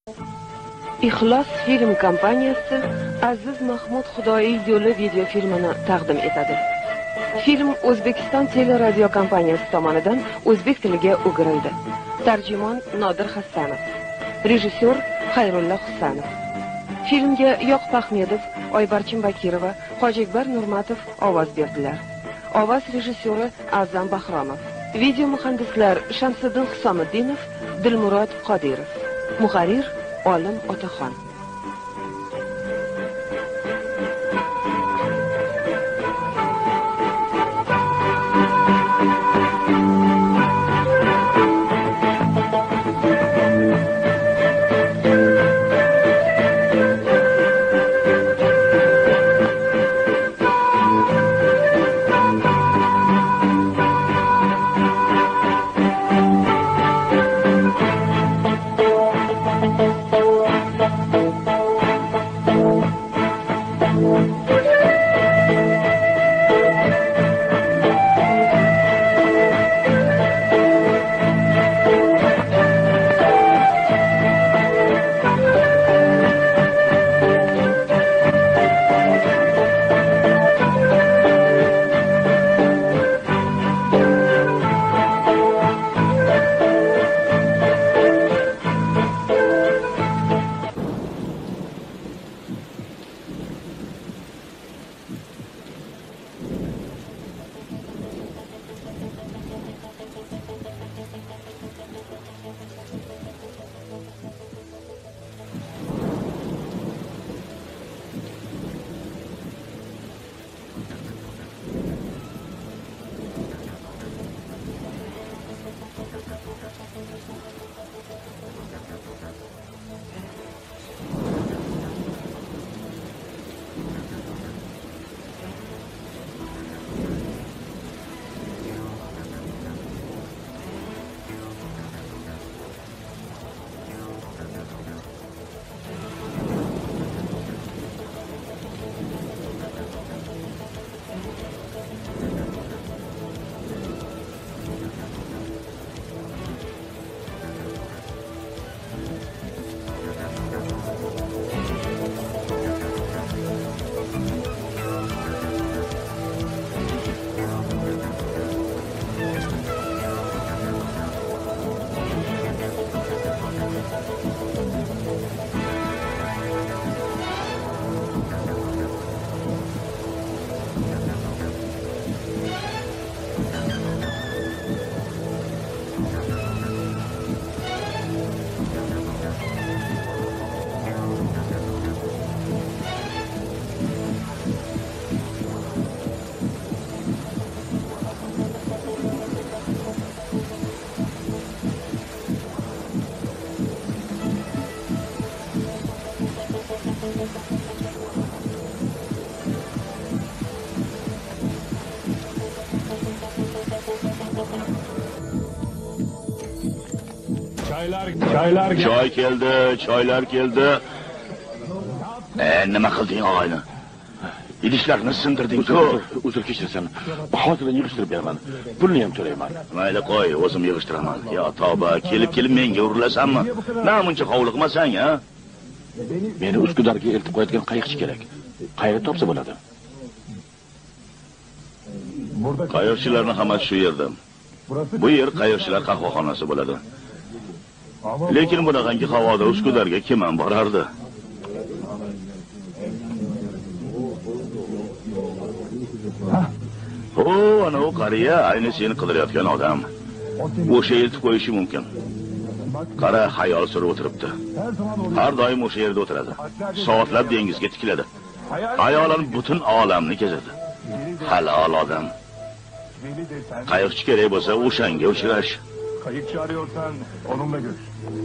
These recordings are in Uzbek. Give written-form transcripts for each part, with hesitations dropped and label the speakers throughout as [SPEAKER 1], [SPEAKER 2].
[SPEAKER 1] Ixlos film kompaniyasi Aziz Mahmud Xudoiy yo'li video filmini taqdim etadi. Film O'zbekiston teleradio kompaniyasi tomonidan o'zbek tiliga o'girildi. Tarjimon Nodir Hassanov. Rejissyor Xayrulla Husanov. Filmga Yoqub Ahmedov, Oybarchin Bakirova, Hojikbar Nurmatov ovoz berdilar. Ovoz rejissyori Azam Bahromov. Video muhandislar Shamsiddin Husomiddinov, Dilmurod Qodirov. Muharrir Olim Otaxon.
[SPEAKER 2] Choy keldi, choylar keldi. Nima qilding og'ayni? Idishlarni sindirding-ku.
[SPEAKER 3] Uzr kechirsin. Hozir yig'ishtirib beraman. Pulni ham to'layman.
[SPEAKER 2] Mayli qo'y, o'zim yig'ishtiraman. Yo tavba, kelib menga urilasanmi? Namuncha hovliqmasang, ha?
[SPEAKER 3] Meni Uskudarga eltib qo'yadigan qayiqchi kerak. Qayerda topsa bo'ladi?
[SPEAKER 2] Qayiqchilarning hammasi shu yerda. Bu yer qayiqchilar qahvaxonasi bo'ladi. Lekin bunaqangi havoda Uskudarga kim ham borardi? Ana o qariya ayni seni qidirayotgan odam. O'sha eltib qo'yishi mumkin. Qara xayol surib o'tiribdi. Har doim o'sha yerda o'tiradi. Soatlab dengizga tikiladi. Xayolan butun olamni kezadi. Halol odam. Qayiqchi kerak bo'lsa o'shanga uchrash.
[SPEAKER 4] Kayıkçı arıyorsan onunla görüş.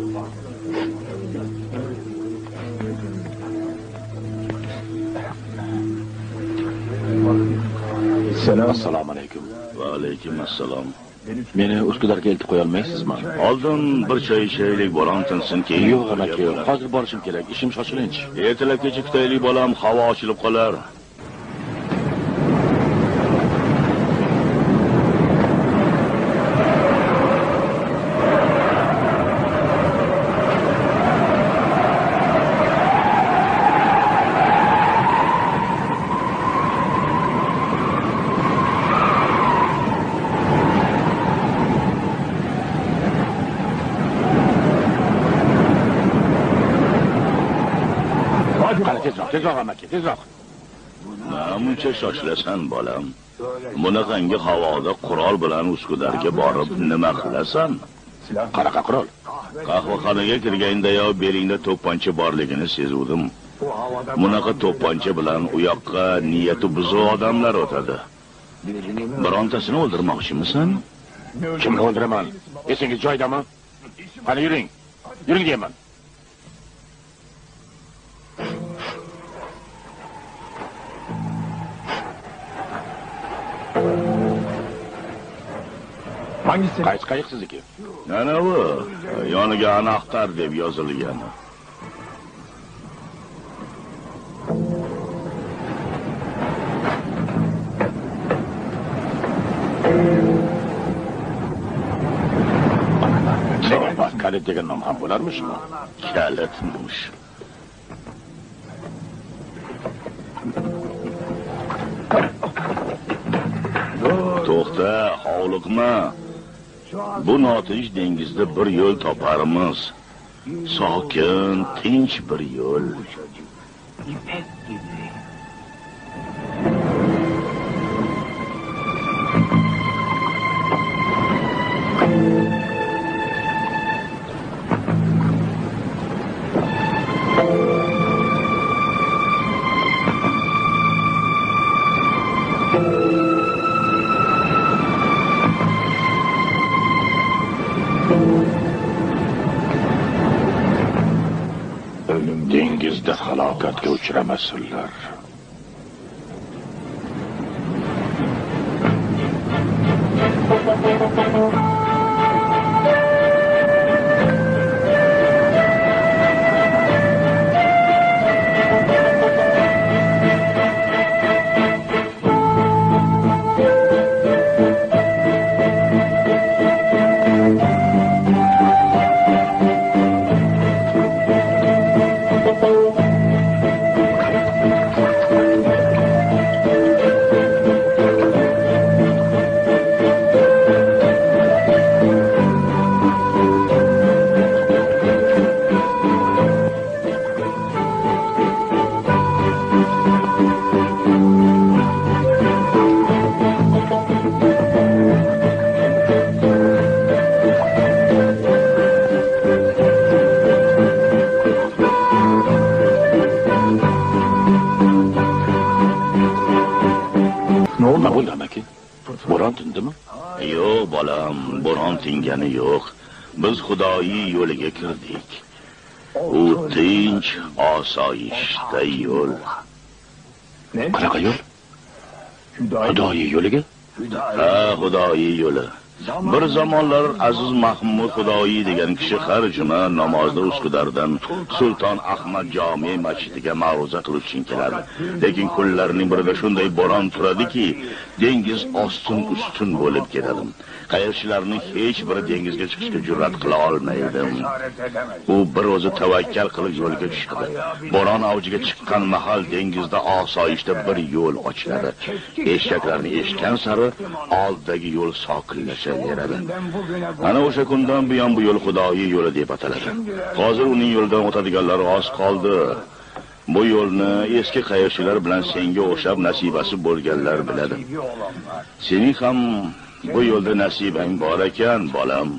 [SPEAKER 3] Assalomu alaykum.
[SPEAKER 2] Va alaykum assalom.
[SPEAKER 3] Meni Uskudarga eltib qo'ya olmaysizmi?
[SPEAKER 2] Oldin bir choy ichaylik, bolam tinsin, keyin
[SPEAKER 3] Yo'q, amaki, hozir borishim kerak. Ishim shoshilinch.
[SPEAKER 2] Ertalabgacha kutaylik, bolam, havo ochilib qolar.
[SPEAKER 3] Tezroq amaki, tezroq.
[SPEAKER 2] Namuncha shoshilasan bolam. Bunaqangi havoda qurol bilan Uskudarga borib nima qilasan?
[SPEAKER 3] Qanaqa qurol?
[SPEAKER 2] Qahvaxonaga kirgandayoq belingda to'pponcha borligini sezuvdim. Bunaqa to'pponcha bilan u yoqqa niyati buzuq odamlar o'tadi. Birontasini o'ldirmoqchimisan?
[SPEAKER 3] Kimni o'ldiraman? Esingiz joyidami? Qani yuring. Yuring deyman.
[SPEAKER 4] Hangisi?
[SPEAKER 3] Qayiq sizniki.
[SPEAKER 2] Ana bu yoniga Anahtar deb yozilgan.
[SPEAKER 3] Kalit degan nom ham bo'larmishmi?
[SPEAKER 2] Kalitmish. To'xta, hovliqma. Bu notinch dengizda bir yo'l toparmiz. Sokin, tinch bir yo'l.
[SPEAKER 3] Dengizda halokatga uchramasinlar. Nima bo'ldi amaki? Bo'ron tindimi?
[SPEAKER 2] Yo'q bolam, bo'ron tingani yo'q. Biz Xudoyi yo'liga kirdik. U tinch, osoyishta yo'l.
[SPEAKER 3] Qanaqa yo'l? Xudoyi yo'liga?
[SPEAKER 2] Ha, Xudoyi yo'li. Bir zamonlar Aziz Mahmud Xudoyi degan kishi har juma namozda Uskudardan Sulton Ahmad jome masjidiga ma'ruza qilish uchun keladi. Lekin kunlarning birida shunday bo'ron turadiki, dengiz ostin ustun bo'lib ketadi. Qayiqchilarning hech biri dengizga chiqishga jur'at qila olmaydi. U bir o'zi tavakkal qilib yo'lga tushadi. Bo'ron avjiga chiqqan mahal dengizda osoyishta bir yo'l ochiladi. Eshaklarni eshitgan sari oldagi yo'l sokinlashaveradi. Ana o'sha kundan buyon bu yo'l Xudoyi yo'li deb ataladi. Hozir uning yo'lidan o'tadiganlar oz qoldi. Bu yo'lni eski qayiqchilar bilan senga o'xshab nasibasi bo'lganlar biladi. Sening ham bu yo'lda nasibang bor ekan, bolam.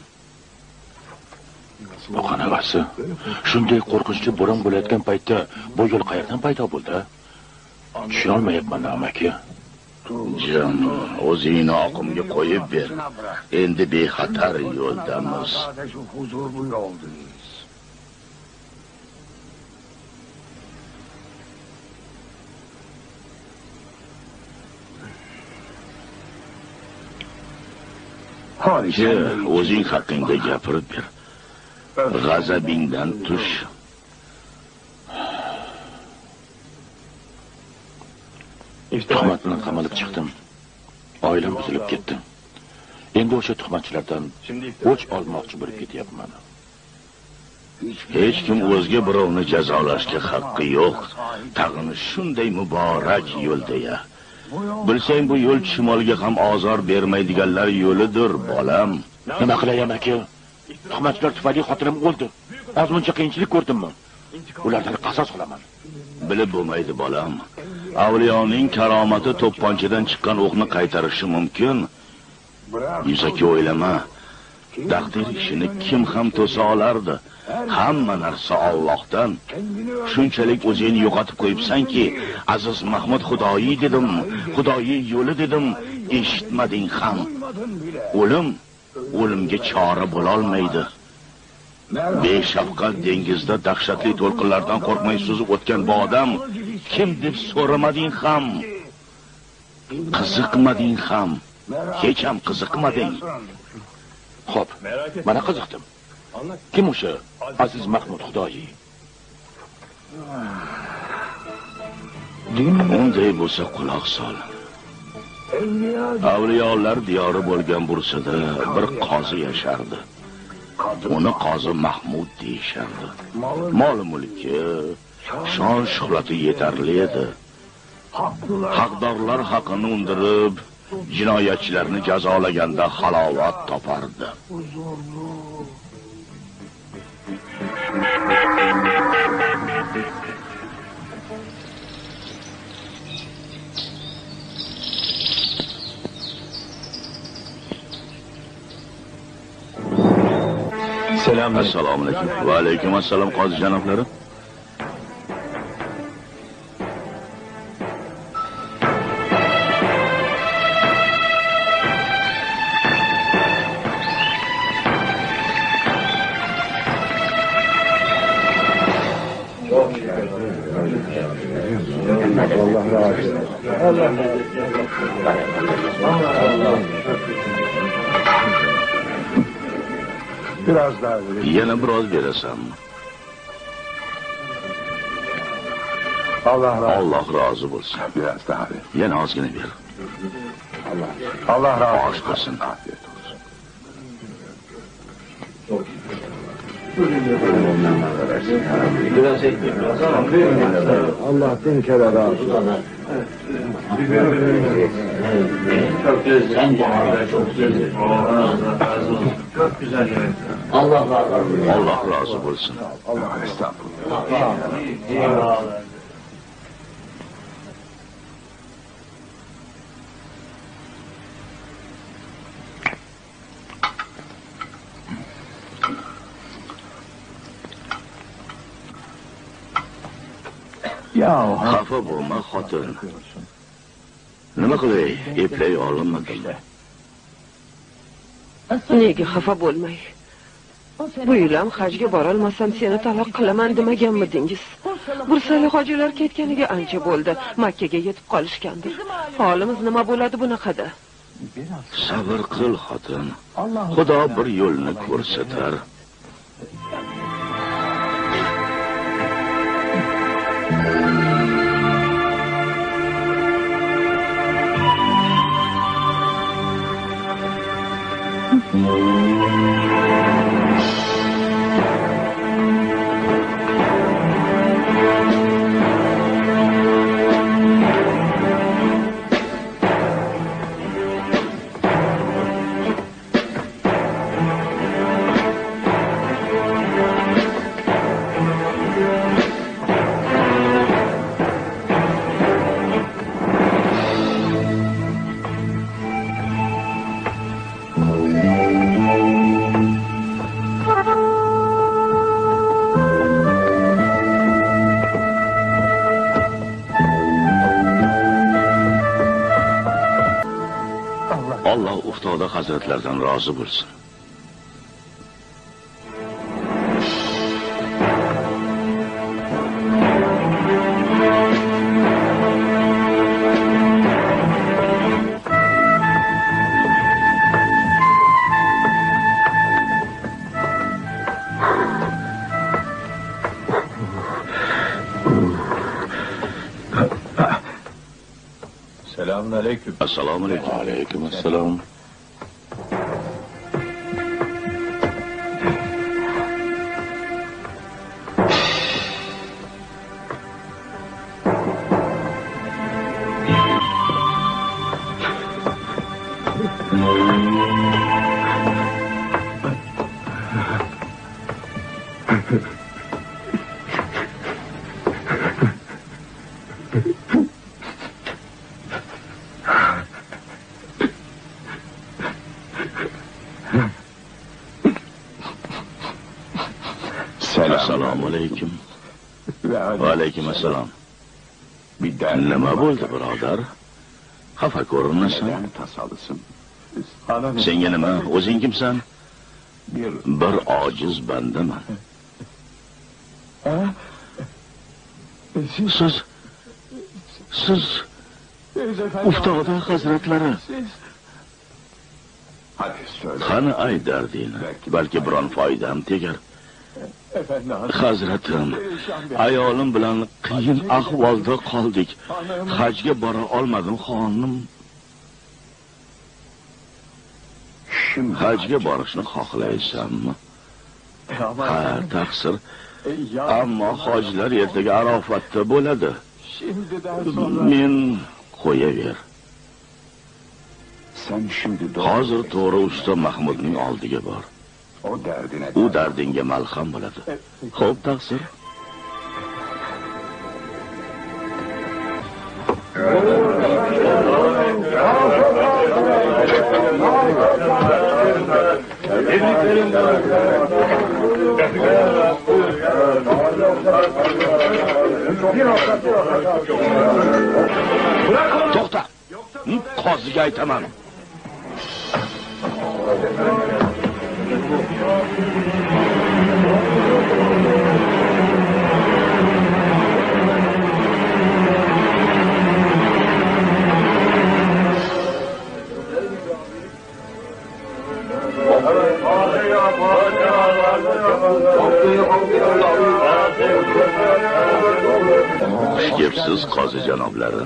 [SPEAKER 3] Bu qanaqasi? Shunday qo'rqinchli bo'ron bo'layotgan paytda bu yo'l qayerdan paydo bo'ldi? Tushuna olmayapman amaki.
[SPEAKER 2] Jon, o'zingni oqimga qo'yib ber. Endi bexatar yo'ldamiz. O'zing haqingda gapirib ber. G'azabingdan tush.
[SPEAKER 3] Tuhmat bilan qamalib chiqdim. Oilam buzilib ketdi. Endi o'sha tuhmatchilardan o'ch olmoqchi bo'lib ketyapman.
[SPEAKER 2] Hech kim o'zga birovni jazolashga haqqi yo'q. Tag'in shunday muborak yo'lda-ya. Bilsang bu yo'l shimolga ham ozor bermaydiganlar yo'lidir, bolam.
[SPEAKER 3] Nima qilay amaki? Tuhmatchilar tufayli xotinim o'ldi. Ozmuncha qiyinchilik ko'rdimmi? ulardan qasos qilaman.
[SPEAKER 2] Bilib bo'lmaydi bolam. Avliyoning karomati to'pponchadan chiqqan o'qni qaytarishi mumkin. Yuzaki o'ylama. Taqdir ishini kim ham to'sa olardi? Hamma narsa Allohdan. Shunchalik o'zingni yo'qotib qo'yibsanki, aziz Mahmud Xudoyi dedim, Xudoyi yo'li dedim, eshitmading ham. O'limga chora bo'la olmaydi. Beshafqat dengizda dahshatli to'lqinlardan qo'rqmay suzib o'tgan bu odam kim deb so'ramading ham, qiziqmading ham, hech ham qiziqmading.
[SPEAKER 3] Xo'p, mana qiziqdim. Kim o'sha aziz Mahmud Xudoyi?
[SPEAKER 2] Unday bo'lsa quloq sol. Avliyolar diyori bo'lgan Bursada bir qozi yashardi. Uni qozi Mahmud deyishardi. Mol-mulki, shon shuhrati yetarli edi. Haqdorlar haqini undirib, jinoyatchilarni jazolaganda halovat topardi. Assalomu alaykum. Va alaykum assalom qozi janoblari.
[SPEAKER 4] Biraz daha verin.
[SPEAKER 2] Yana biroz berasan. Allah razı bo'lsin.
[SPEAKER 4] Biraz daha ver.
[SPEAKER 2] Yana ozgina ber.
[SPEAKER 4] Allah razı
[SPEAKER 2] Osh bo'lsin.
[SPEAKER 4] Afiyet olsun. Allah bin kere razı olsun.
[SPEAKER 5] Çok güzel. Çok güzel. Çok güzel. Allah razı olsun.
[SPEAKER 2] Allah razı bo'lsin.
[SPEAKER 4] Allah estağfurullah.
[SPEAKER 5] Eyvallah.
[SPEAKER 4] Ya
[SPEAKER 2] Xafa bo'lma xotin. Nima qilay? Eplay olmadim.
[SPEAKER 1] Nega xafa bo'lmay? Bu yil ham hajga bora olmasam seni taloq qilaman demaganmidingiz? Bursali hojilar ketganiga ancha bo'ldi. Makka ga yetib qolishgandir. Holimiz nima bo'ladi bunaqada?
[SPEAKER 2] Sabr qil xotin. Xudo bir yo'lni ko'rsatar. Allah uftoda hazretlerden razı bo'lsin.
[SPEAKER 4] selamun aleyküm.
[SPEAKER 2] Assalomu alaykum.
[SPEAKER 3] Alaykum assalom.
[SPEAKER 2] Assalomu alaykum. Va alaykum assalom. Nima bo'ldi, birodar? Xafa ko'rinmasan. Senga nima? O'zing kimsan? Bir ojiz bandaman. Siz Uftoda hazratlari. Qani ay dardingni, balki biron foydam tegar. Hazratim, ayolim bilan qiyin ahvolda qoldik. Hajga bora olmadim, xonim. Hajga borishni xohlaysanmi? Ha, taqsir. Ammo hojilar ertaga Arofatda bo'ladi. Men qo'yaver. Hozir to'g'ri usta Mahmudning oldiga bor. U dardingga malham bo'ladi. Xo'p, taqsir. To'xta. Qoziga aytaman. Xushkepsiz qozi janoblari.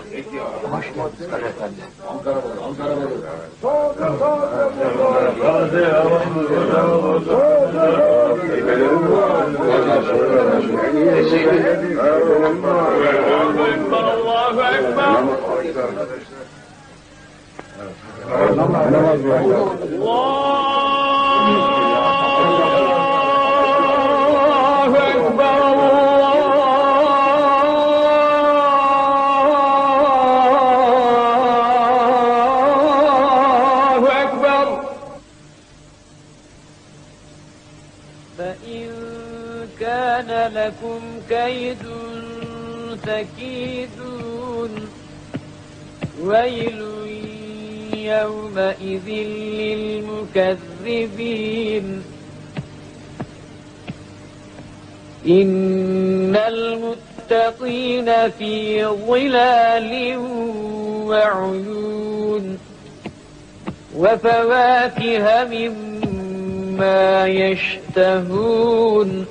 [SPEAKER 6] لكم كيد فكيدون ويل يومئذ للمكذبين إن المتقين في ظلال وعيون وفواكه مما يشتهون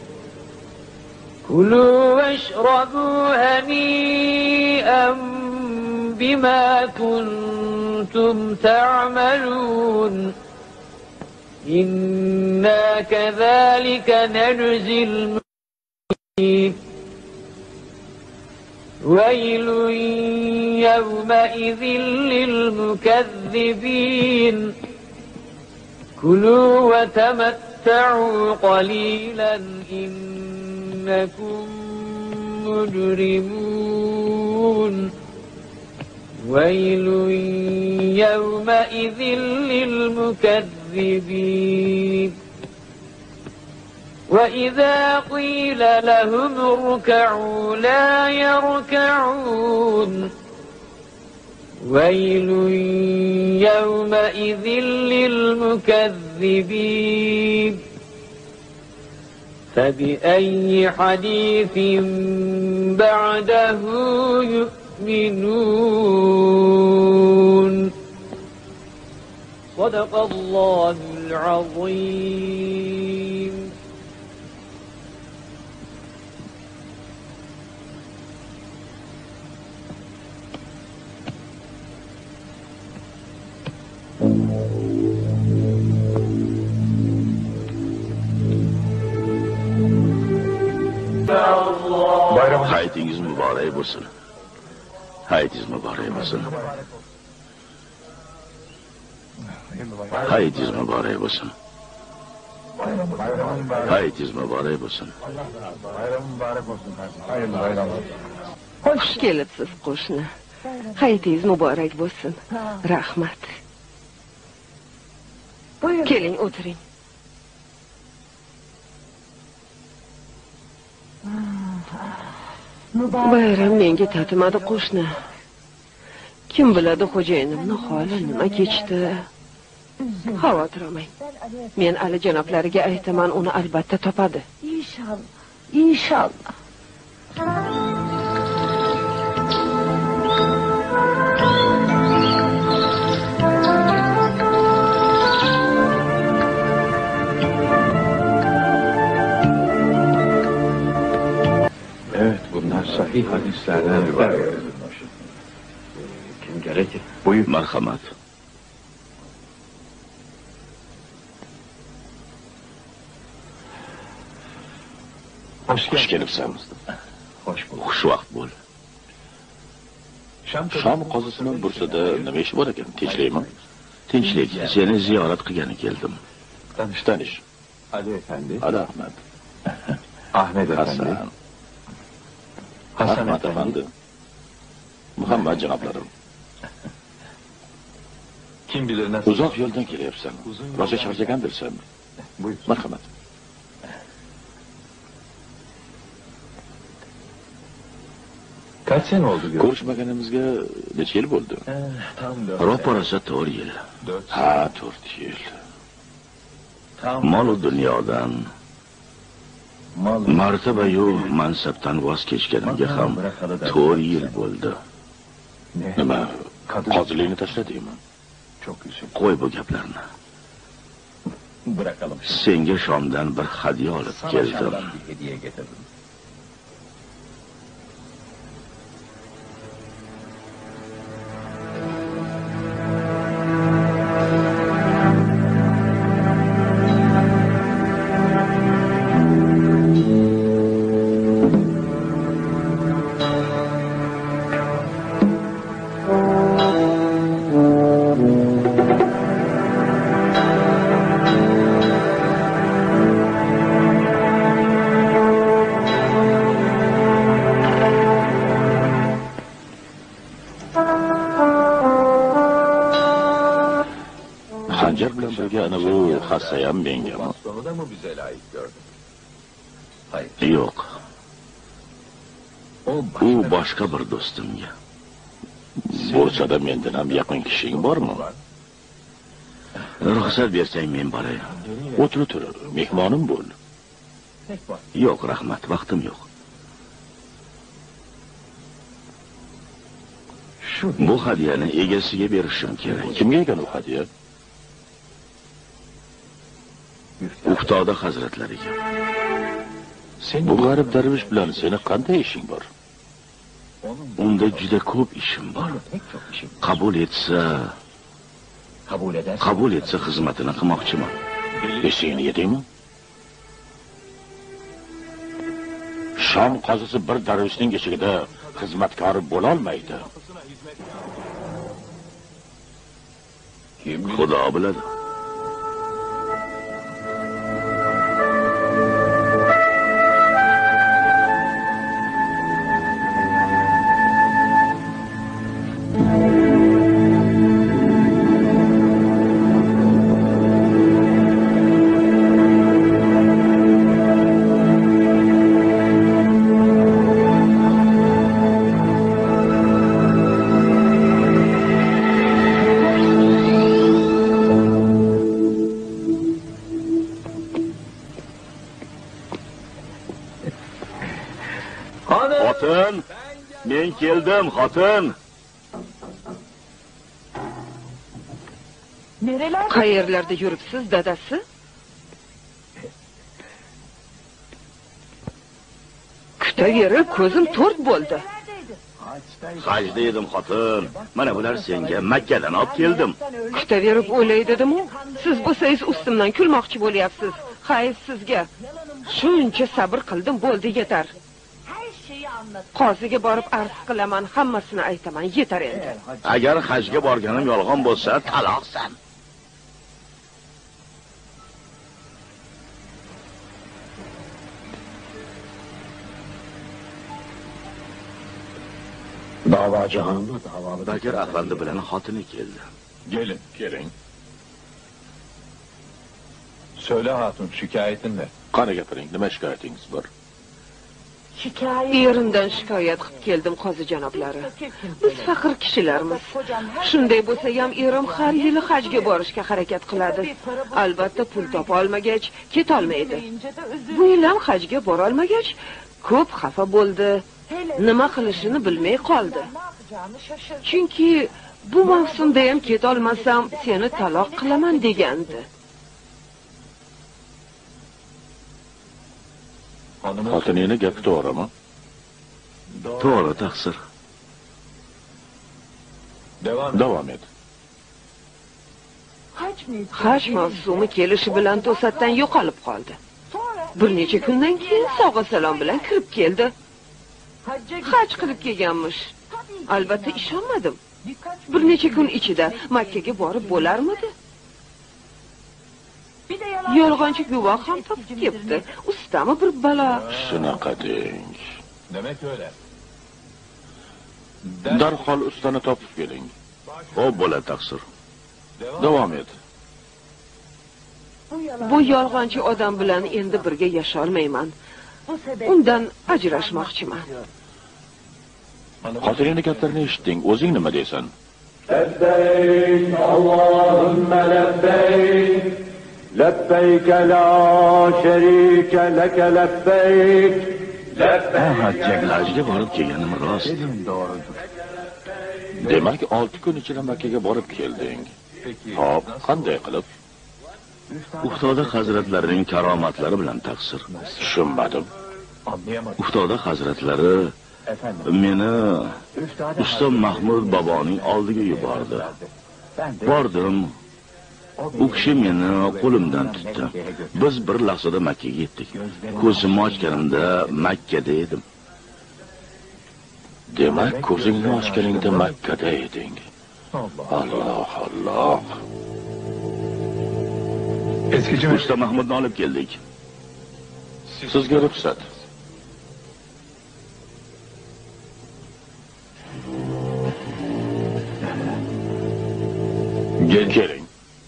[SPEAKER 6] كلوا واشربوا هنيئا بما كنتم تعملون إنا كذلك نجزي المحسنين ويل يومئذ للمكذبين كلوا وتمتعوا قليلا إنكم مجرمون ويل يومئذ للمكذبين وإذا قيل لهم اركعوا لا يركعون ويل يومئذ للمكذبين فبأي حديث بعده يؤمنون صدق الله العظيم
[SPEAKER 2] Haytingiz mübarek olsun. Haytingiz mübarek olsun. Haytingiz mübarek olsun. Haytingiz mübarek olsun.
[SPEAKER 1] Xush kelibsiz qo'shni. Hayitingiz muborak bo'lsin. Rahmat. Keling, o'tiring. Bayram menga tatimadi qo'shni. Kim biladi xo'jayinimning holi nima kechdi? Xavotir olmang. Men Ali janoblariga aytaman, uni albatta topadi.
[SPEAKER 7] İnşallah. İnşallah.
[SPEAKER 4] Evet, bunlar sahih hadislerden rivayet edilmiş.
[SPEAKER 5] Kim gerekir?
[SPEAKER 4] Buyur.
[SPEAKER 2] Marhamat.
[SPEAKER 3] Xush kelibsan.
[SPEAKER 4] Hoş bulduk.
[SPEAKER 2] Xushvaqt bo'l.
[SPEAKER 3] Shom qozisining bursida nima ish bor ekan? Tinchlikmi?
[SPEAKER 2] Tinchlik, seni ziyorat qilgani keldim.
[SPEAKER 3] Tanish.
[SPEAKER 4] Ali Efendi.
[SPEAKER 3] Ali Ahmad.
[SPEAKER 4] Ahmet Efendi.
[SPEAKER 3] Hasan. Ahmad Efendi. Muhammad janoblarim.
[SPEAKER 4] Kim bilir nasıl?
[SPEAKER 3] Uzoq yo'ldan kelyapsan. Rosa charchagandirsan.
[SPEAKER 4] Buyur.
[SPEAKER 3] Marhamat.
[SPEAKER 4] Kaç sene oldu görüşmek?
[SPEAKER 3] Ko'rishmaganimizga necha yil bo'ldi?
[SPEAKER 4] Tam 4
[SPEAKER 2] Ro'parasa 4 yil.
[SPEAKER 4] 4
[SPEAKER 3] Ha, 4 yil.
[SPEAKER 2] Mol-u dunyodan, martaba-yu mansabdan voz kechganimga ham 4 yil bo'ldi.
[SPEAKER 3] Nima? Qozilikni tashladingmi?
[SPEAKER 4] Çok üzüldüm.
[SPEAKER 2] Qo'y bu gaplarni.
[SPEAKER 4] Bırakalım.
[SPEAKER 2] Senga Shomdan bir hadya olib keldim.
[SPEAKER 4] Şam'dan bir hediye getirdim.
[SPEAKER 3] Hanjar bilan birga ana bu hassayam mengami?
[SPEAKER 4] Sonu da mı bize layık gördün? Hayır.
[SPEAKER 2] Yo'q. U boshqa bir do'stimga.
[SPEAKER 3] Bo'lsa-da mendan ham yaqin kishing bormi?
[SPEAKER 2] Ruxsat bersang men boray.
[SPEAKER 3] O'tir, mehmonim bo'l.
[SPEAKER 4] Tek var.
[SPEAKER 2] Yo'q, rahmat, vaqtim yo'q.
[SPEAKER 4] Şu
[SPEAKER 2] Bu hadyani egasiga berishim kerak.
[SPEAKER 3] Kimga ekan u hadya?
[SPEAKER 2] Uftoda hazratlariga.
[SPEAKER 3] Bu g'arib darvish bilan seni qanday ishing bor?
[SPEAKER 2] Unda juda ko'p ishim bor.
[SPEAKER 4] pek çok işim.
[SPEAKER 2] Qabul etsa xizmatini qilmoqchiman.
[SPEAKER 3] Esingni yedingmi? Shom qozisi bir darvishning eshigida xizmatkori bo'la olmaydi.
[SPEAKER 2] Xudo biladi. Xotin, men keldim, xotin.
[SPEAKER 7] Nereler?
[SPEAKER 1] Qayerlarda yuribsiz, dadasi? Kutaverib ko'zim to'rt bo'ldi.
[SPEAKER 2] Hajda edim, xotin. Mana bular senga Makkadan olib keldim.
[SPEAKER 1] Kutaverib o'lay dedim-u. Siz bo'lsangiz ustimdan kulmoqchi bo'lyapsiz. Hayf sizga. Shuncha sabr qildim, bo'ldi, yetar.
[SPEAKER 7] Her şeyi anlat.
[SPEAKER 1] Qoziga borib arz qilaman, hammasini aytaman, yetar endi.
[SPEAKER 2] Agar hajga borganim yolg'on bo'lsa, taloqsan.
[SPEAKER 3] Davochi xonimni davomida
[SPEAKER 2] Bakir afandi bilan xotini keldi.
[SPEAKER 3] keling.
[SPEAKER 4] Söyle hatun, şikayetin ne?
[SPEAKER 3] Qani gapiring, nima shikoyatingiz bor?
[SPEAKER 1] Erimdan shikoyat qilib keldim, qozi janoblari. Biz faqir kishilarmiz. Shunday bo'lsa ham erim har yili hajga borishga harakat qiladi. Albatta pul topa olmagach, keta olmaydi. Bu yil ham hajga bora olmagach, ko'p xafa bo'ldi. Nima qilishini bilmay qoldi. Chunki bu mavsumda ham keta olmasam, seni taloq qilaman degandi.
[SPEAKER 3] Xotinining gapi to'g'rimi?
[SPEAKER 2] To'g'ri, taqsir.
[SPEAKER 3] Davom et.
[SPEAKER 1] Haj mavsumi kelishi bilan to'satdan yo'qolib qoldi. Bir necha kundan keyin sog'a salom bilan kirib keldi. Haj qilib kelganmish. Albatta ishonmadim. Bir necha kun ichida Makkaga borib bo'larmidi? Yolg'onchi guvoh ham topib kelibdi. Ustami bir balo.
[SPEAKER 3] Shunaqa deng.
[SPEAKER 4] Demek öyle.
[SPEAKER 3] Darhol ustani topib keling.
[SPEAKER 2] Xo'p, bo'ladi, taqsir.
[SPEAKER 3] Davom et.
[SPEAKER 1] Bu yolg'onchi odam bilan endi birga yasha olmayman. Undan ajrashmoqchiman.
[SPEAKER 3] Xotinining gaplarini eshitding, o'zing nima deysan?
[SPEAKER 6] لبيك اللهم لبيك لبيك لا شريك لك لبيك
[SPEAKER 2] Hajga borib kelganim rost.
[SPEAKER 3] Demak, 6 kun ichida Makkaga borib kelding. Xo'p, qanday qilib?
[SPEAKER 2] Uftoda hazratlarining karomatlari bilan taqsir.
[SPEAKER 3] Tushunmadim.
[SPEAKER 2] Uftoda hazratlari meni usta Mahmud boboning oldiga yubordi. Bordim. U kishi meni qo'limdan tutdi. Biz bir lahzada Makkaga yetdik. Ko'zimni ochganimda Makkada edim.
[SPEAKER 3] Demak, ko'zingni ochganingda Makkada eding. Alloh, Alloh.
[SPEAKER 2] Usta Mahmudni olib keldik.
[SPEAKER 3] Sizga ruxsat. Keling.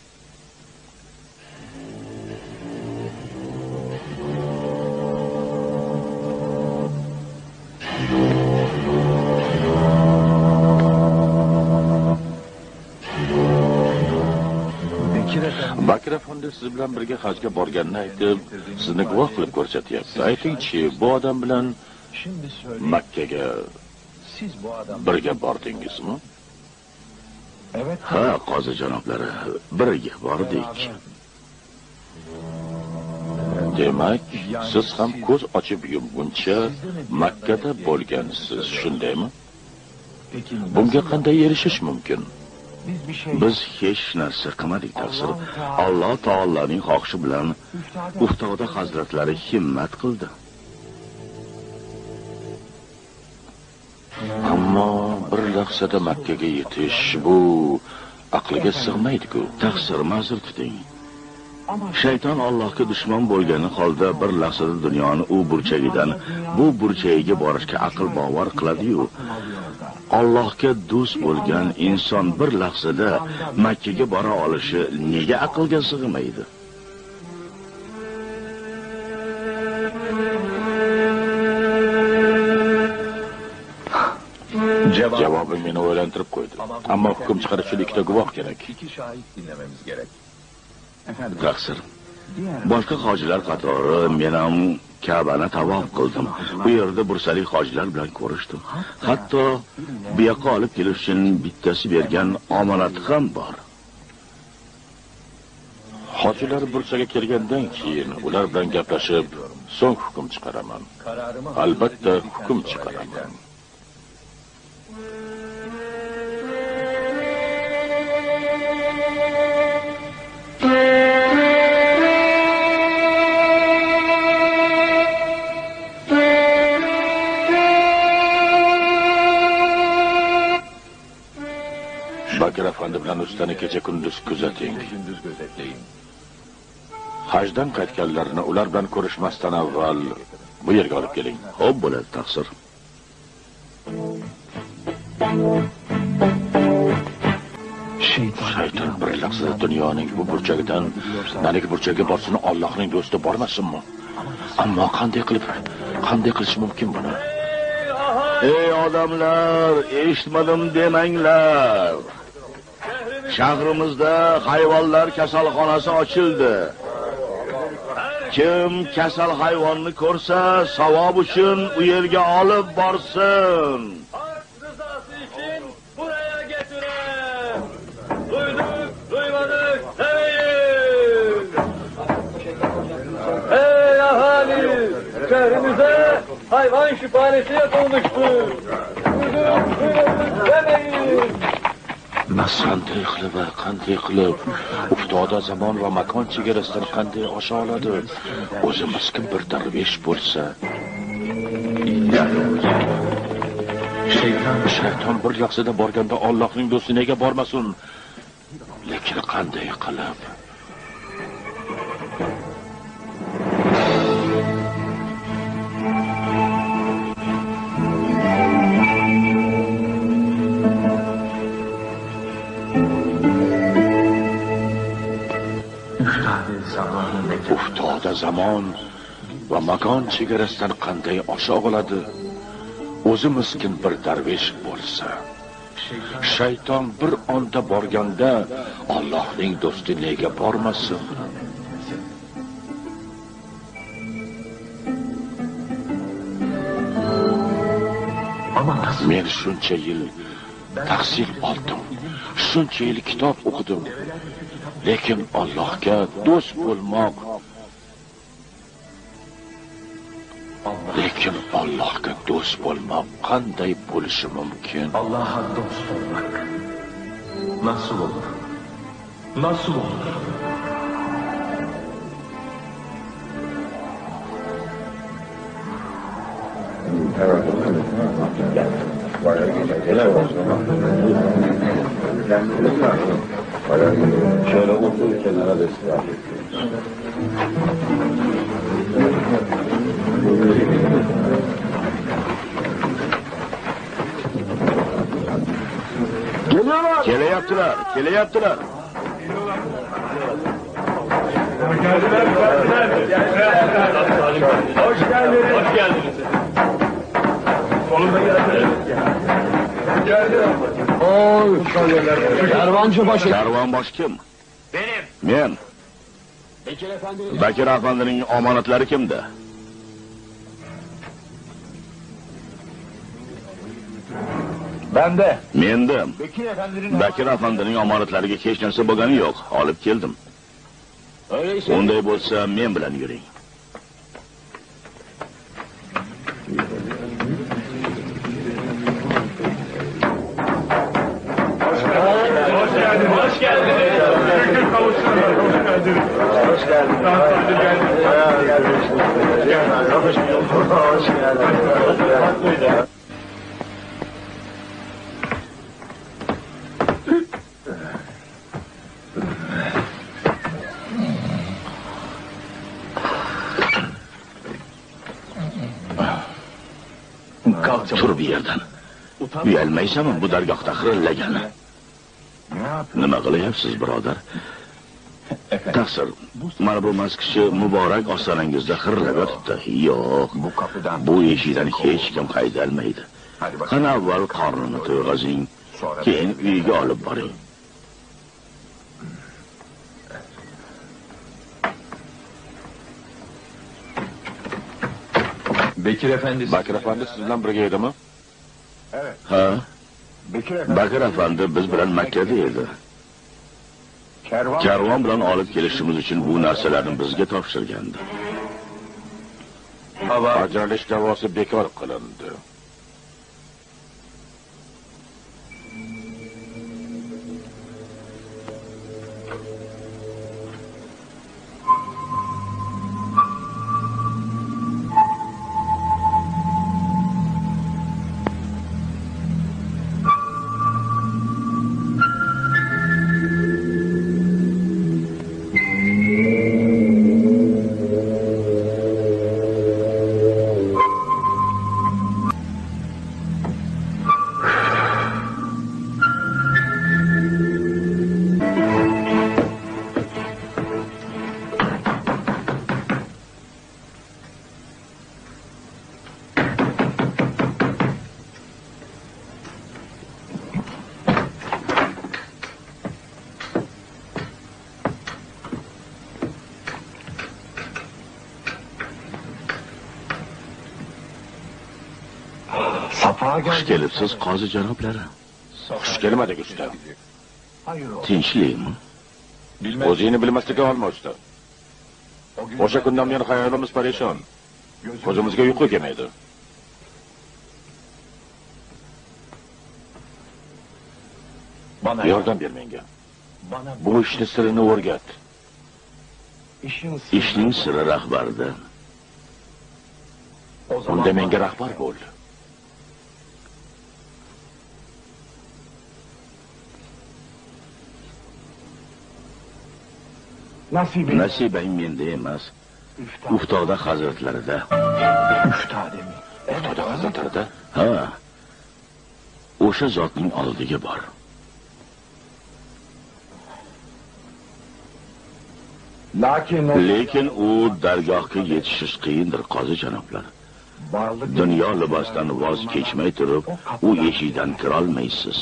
[SPEAKER 3] Bakir Efendi siz bilan birga hajga borganini aytib, sizni guvoh qilib ko'rsatyapti. Aytingchi, bu odam bilan Makkaga birga bordingizmi?
[SPEAKER 2] Ha, qozi janoblari, birga bordik.
[SPEAKER 3] Demak, siz ham ko'z ochib yumguncha Makkada bo'lgansiz, shundaymi? Bunga qanday erishish mumkin?
[SPEAKER 2] Biz hech narsa qilmadik, taqsir. Alloh taoloning xohishi bilan Uftoda hazratlari himmat qildi.
[SPEAKER 3] Ammo bir lahzada Makkaga yetish bu aqliga sig'maydi-ku.
[SPEAKER 2] Taqsir, ma'zur tuting. Shayton Allohga dushman bo'lgani holda bir lahzada dunyoni u burchagidan bu burchagiga borishga aql bovar qiladi-yu. Allohga do'st bo'lgan inson bir lahzada Makkaga bora olishi nega aqlga sig'maydi?
[SPEAKER 3] Javobim meni o'ylantirib qo'ydi. Ammo hukm chiqarish uchun ikkita guvoh kerak.
[SPEAKER 4] İki şahit dinlememiz gerek.
[SPEAKER 2] Taqsir. Boshqa hojilar qatori men ham Ka'bani tavof qildim. Bu yerda bursalik hojilar bilan ko'rishdim. Hatto bu yoqqa olib kelish uchun bittasi bergan omonat ham bor.
[SPEAKER 3] Hojilar bursaga kelgandan keyin ular bilan gaplashib, so'ng hukm chiqaraman. Albatta hukm chiqaraman. Bakir Efendi bilan ustani kecha kunduz kuzating.
[SPEAKER 4] Gündüz gözetleyin.
[SPEAKER 3] Hajdan qaytganlarni ular bilan ko'rishmasdan avval bu yerga olib keling.
[SPEAKER 2] Xo'p, bo'ladi, taqsir.
[SPEAKER 3] Shayton bir lahzada dunyoning bu burchagidan narigi burchaga borsini Allohning do'sti bormasinmi? Ammo qanday qilish mumkin buni?
[SPEAKER 2] Ey odamlar, eshitmadim demanglar. Shahrimizda hayvonlar kasalxonasi ochildi. Kim kasal hayvonni ko'rsa, savob uchun u yerga olib borsin.
[SPEAKER 6] Rızası için buraya getirin. Duyduk, duymadık demeyin. Ey ahali, şehrimize hayvan şüphanesi yapılmıştır. Duyduk, duymadık demeyin.
[SPEAKER 3] Qanday qilib uftoda zamon va makon chegarasidan qanday osha oladi? O'zimiz kim bir darvesh bo'lsa, shayton bir lahzada borganda Allohning do'sti nega bormasin? Lekin qanday qilib? Uftoda zamon va makon chegarasidan qanday osha oladi? O'zi miskin bir darvesh bo'lsa, shayton bir onda borganda Allohning do'sti nega bormasin? Men shuncha yil tahsil oldim, shuncha yil kitob o'qidim. Lekin Allohga do'st bo'lmoq, qanday bo'lishi mumkin?
[SPEAKER 8] Allah'a dost olmak nasıl olur? Nasıl olur?
[SPEAKER 6] Şöyle otur kenara destek.
[SPEAKER 2] Kelyaptilar.
[SPEAKER 6] Hoş geldiniz. Sonunda geldiniz.
[SPEAKER 8] Kervancı başı.
[SPEAKER 2] Karvonbosh kim?
[SPEAKER 6] Benim.
[SPEAKER 2] Men. Bakir Efendi'nin omonatlari kimda?
[SPEAKER 6] Bende.
[SPEAKER 2] Menda. Bakir Efendi'nin omonatlariga hech narsa bo'lgani yo'q. Olib keldim. Unday bo'lsa, men bilan yuring.
[SPEAKER 6] Hoş geldiniz.
[SPEAKER 2] Tur bir yerdan. Uyalmaysanmi bu dargohda xirillagani? Nima qilyapsiz, birodar? Taqsir, mana bu mast kishi muborak ostonangizda xirillab yotibdi. Yo'q, bu eshikdan hech kim haydalmaydi. Qani avval qornini to'yg'azing, keyin uyiga olib boring.
[SPEAKER 8] Bekir Efendi
[SPEAKER 3] siz bilan birga edimi?
[SPEAKER 2] Ha? Bakir Efendi biz bilan Makkada edi. Karvon bilan olib kelishimiz uchun bu narsalarni bizga topshirgandi.
[SPEAKER 3] Ajralish da'vosi bekor qilindi.
[SPEAKER 2] Xush kelibsiz, qozi janoblari.
[SPEAKER 3] Xush kelmadik usta.
[SPEAKER 2] Tinchlikmi?
[SPEAKER 3] O'zingni bilmaslikka olma usta. O'sha kundan buyon xayolimiz parishon. Ko'zimizga uyqu kelmaydi. Yordam ber menga. Bu ishni sirini o'rgat.
[SPEAKER 2] Ishning siri rahbarda.
[SPEAKER 3] Unda menga rahbar bo'l.
[SPEAKER 2] Nasibang menda emas, Uftoda hazratlarida.
[SPEAKER 3] Uftoda hazratlarida?
[SPEAKER 2] Ha. O'sha zotning oldiga bor. Lekin u dargohga yetishish qiyindir, qozi janoblar. Dunyo libosdan voz kechmay turib, u eshikdan kira olmaysiz.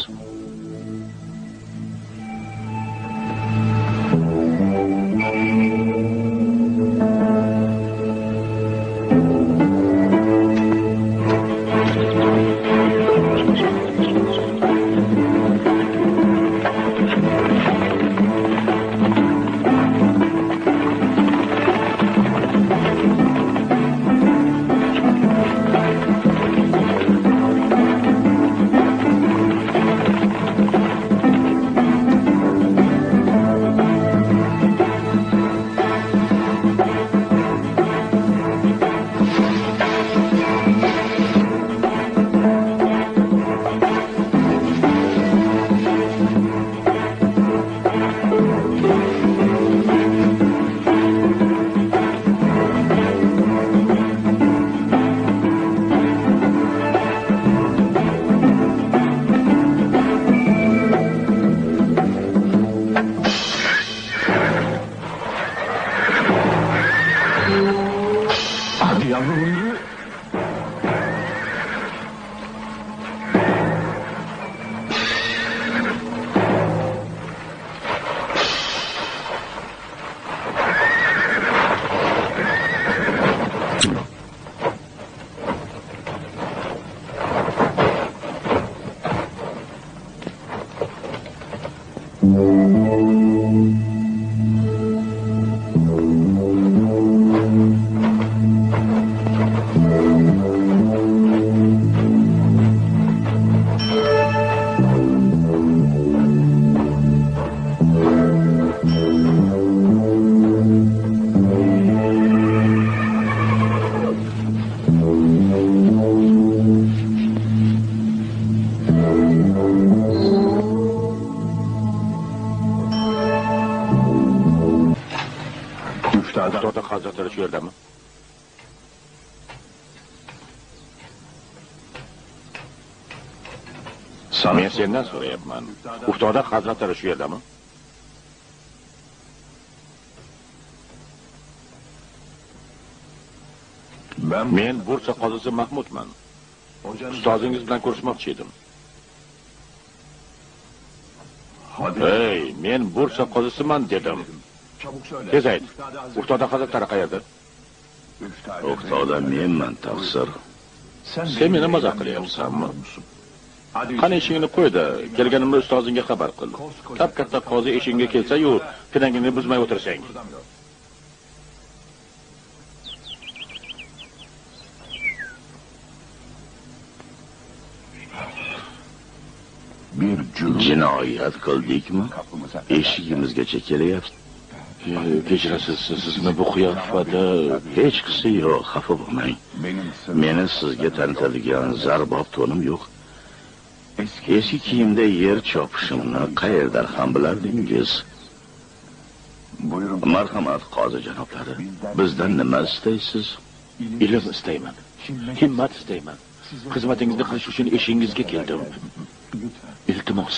[SPEAKER 3] Uftoda hazratlari shu yerdami? Men sendan so'rayapman. Uftoda hazratlari shu yerdami? Men Bursa qozisi Mahmudman. Ustozingiz bilan ko'rishmoqchi edim. Hey, men Bursa qozisiman dedim. Tez ayt. Uftoda hazratlari qayerda?
[SPEAKER 2] Uftoda menman, taqsir.
[SPEAKER 3] Sen meni mazoq qilyapsanmi? Qani ishingni qo'ydi, kelganimda ustozingga xabar qil. Katta qozi ishingga kelsa-yu, pinagingni buzmay o'tirsang.
[SPEAKER 2] Jinoyat qildikmi? Eshigimizgacha kelyapti.
[SPEAKER 3] Kechirasiz, sizni bu qiyofada
[SPEAKER 2] Hech qisi yo'q, xafa bo'lmang. Meni sizga tanitadigan zarbob to'nim yo'q. Eski kiyimda yer chopishimni qayerdan ham bilardingiz? Marhamat, qozi janoblari. Bizdan nima istaysiz?
[SPEAKER 3] ilm istayman. Himmat istayman. Xizmatingizni qilish uchun eshingizga keldim. Iltimos.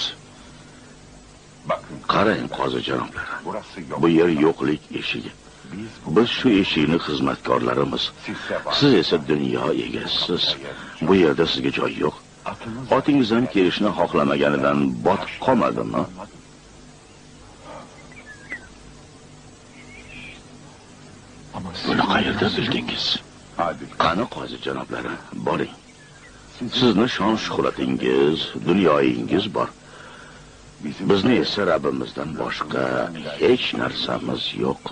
[SPEAKER 2] Qarang, qozi janoblari. Bu yer yo'qlik eshigi. Biz shu eshikni xizmatkorlarimiz. Siz esa dunyo egasiz. Bu yerda sizga joy yo'q. Otingiz ham kelishni xohlamaganidan botib qolmadimi?
[SPEAKER 3] Buni qayerda bildingiz?
[SPEAKER 2] Qani qozi janoblari, boring. Sizni shon shuhratingiz, dunyoyingiz bor. Bizni esa Rabbimizdan boshqa hech narsamiz yo'q.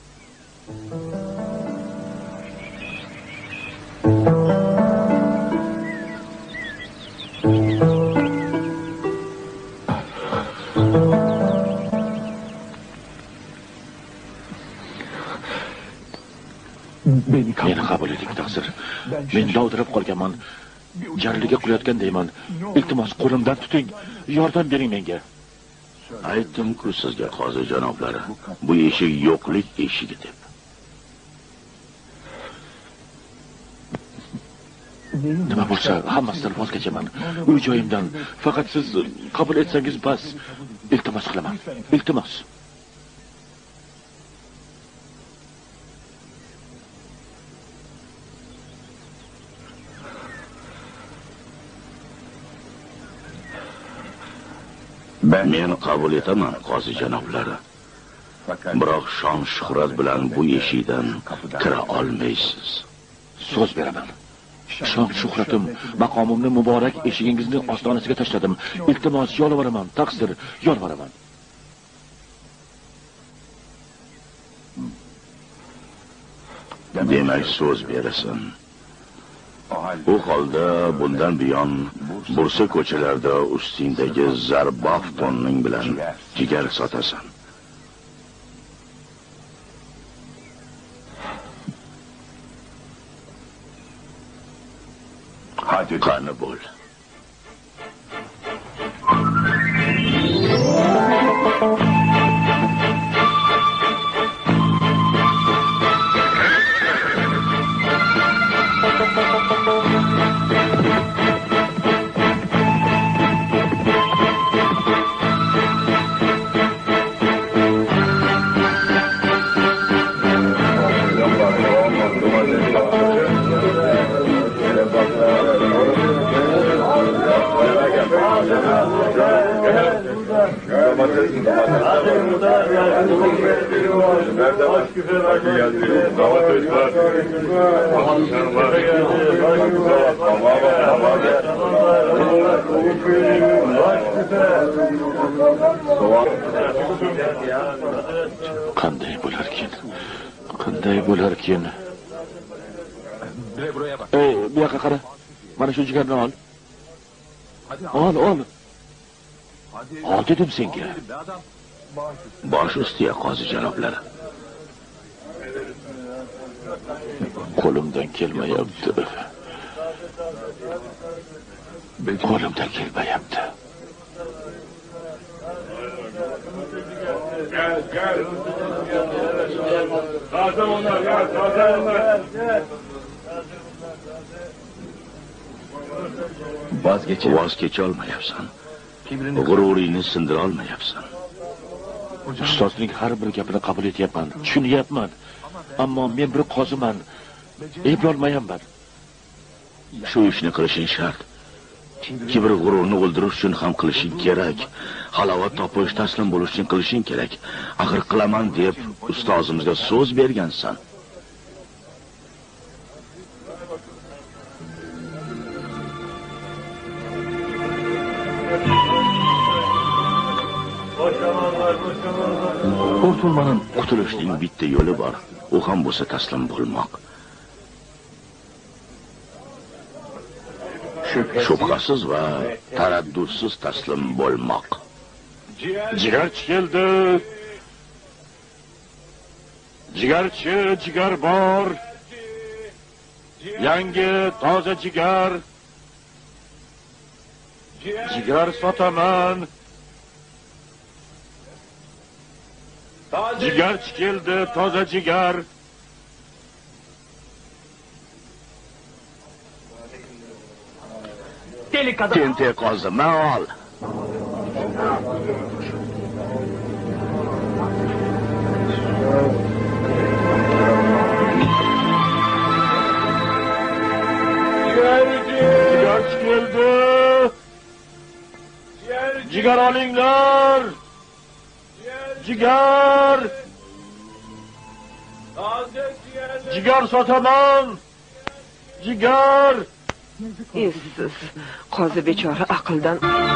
[SPEAKER 3] Meni qabul eting, taqsir. Men dovdirab qolganman. Jarliga qilayotgandayman. Iltimos, qo'limdan tuting. Yordam bering menga.
[SPEAKER 2] Aytdim-ku sizga, qozi janoblari, bu eshik yo'qlik eshigi deb.
[SPEAKER 3] Nima bo'lsa, hammasidan voz kechaman. Uy joyimdan faqat siz qabul etsangiz bas. Iltimos qilaman. Iltimos.
[SPEAKER 2] Men qabul etaman, qozi janoblari. Biroq shon shuhrat bilan bu eshikdan kira olmaysiz.
[SPEAKER 3] So'z beraman. Shon shuhratim, maqomimni muborak eshigingizni ostonasiga tashladim. Iltimos, yolvoraman, taqsir, yolvoraman.
[SPEAKER 2] Demak, so'z berasan. U holda bundan buyon Bursa ko'chalarida ustingdagi zarbof tonning bilan jigar sotasan. Qani bo'l.
[SPEAKER 3] Qanday bo'larkin? Qanday bo'larkin? Ey, bu yoqqa qara. Mana shu jigarni ol. Ol. Ol dedim senga.
[SPEAKER 2] Bosh ustiga, qozi janoblari.
[SPEAKER 3] Qo'limdan kelmayapti. Qo'limdan kelmayapti.
[SPEAKER 2] Voz kecha olmayapsan. G'ururingni sindira olmayapsan.
[SPEAKER 3] Ustozning har bir gapini qabul etyapman, tushunyapman. Ammo men bir qoziman. Eplolmayapman.
[SPEAKER 2] Shu ishni qilishing shart. Kibr g'ururni o'ldirish uchun ham qilishing kerak. Halovat topish, taslim bo'lish uchun qilishing kerak. Axir qilaman deb ustozimizga so'z bergansan. Qutulishning bitta yo'li bor. U ham bo'lsa taslim bo'lmoq. Shubhasiz va taraddudsiz taslim bo'lmoq.
[SPEAKER 3] Jigarchi keldi. Jigarchi, jigar bor. Yangi, toza jigar. Jigar sotaman. Jigarchi keldi, toza jigar.
[SPEAKER 2] Tentek qozi, ol.
[SPEAKER 3] Jigarchi keldi. Jigar olinglar. Jigar. Jigar sotaman. Jigar.
[SPEAKER 1] Essiz. Qozi bechora aqldan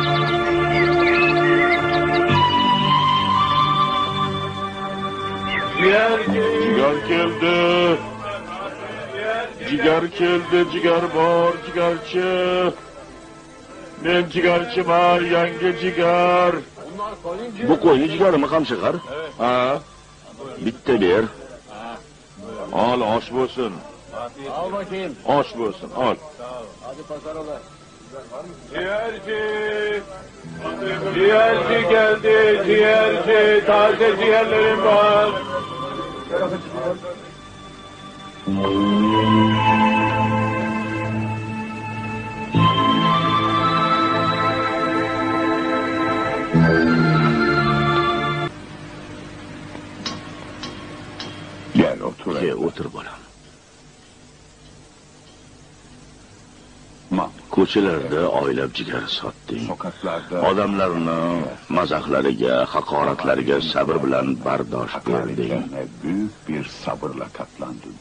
[SPEAKER 3] Jigar keldi. Jigar keldi, jigar bor, jigarchi. Men jigarchiman, yangi jigar.
[SPEAKER 2] Bu qo'yni jigarimi qamchiqar?
[SPEAKER 3] Ha?
[SPEAKER 2] Bitta ber.
[SPEAKER 3] Ol, osh bo'lsin.
[SPEAKER 6] Al bakayım.
[SPEAKER 3] Osh bo'lsin, ol.
[SPEAKER 6] Hadi pazar ola.
[SPEAKER 3] Ciğerci geldi, ciğerci. Taze ciğerlerim var.
[SPEAKER 2] Gel otur. Otur bolam. Ko'chalarda oylab jigar sotding. Odamlarni mazaxlariga, haqoratlariga sabr bilan bardosh berding.
[SPEAKER 9] Büyük bir sabırla katlandın.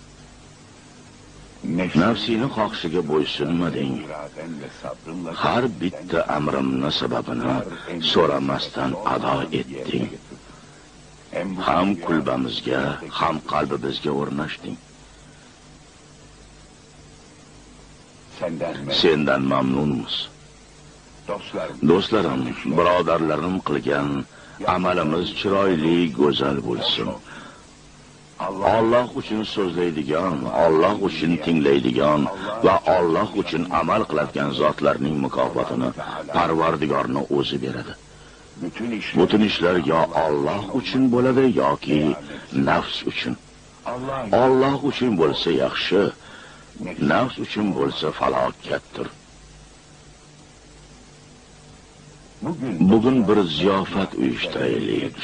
[SPEAKER 2] Nafsini xohishiga bo'ysunmading. Har bitta amrimni sababini so'ramasdan ado etding. Ham kulbamizga, ham qalbimizga o'rnashding. Sendan mamnunmiz. Do'stlarim, birodarlarim qilgan amalimiz chiroyli, go'zal bo'lsin. Alloh uchun so'zlaydigan, Alloh uchun tinglaydigan va Alloh uchun amal qiladigan zotlarning mukofotini Parvardigorning o'zi beradi. Butun ishlar yo Alloh uchun bo'ladi yoki nafs uchun. Alloh uchun bo'lsa yaxshi, nafs uchun bo'lsa falokatdir. Bugun bir ziyofat uyushtiraylik.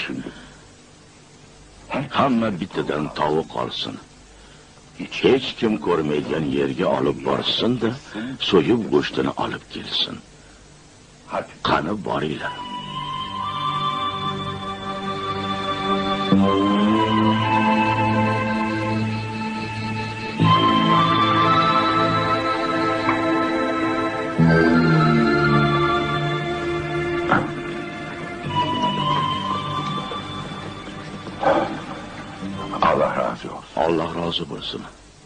[SPEAKER 2] Hamma bittadan tovuq olsin. Hech kim ko'rmaydigan yerga olib borsin-da, so'yib go'shtini olib kelsin. Qani boringlar.
[SPEAKER 9] Allah razı olsun.
[SPEAKER 2] Allah razı bo'lsin.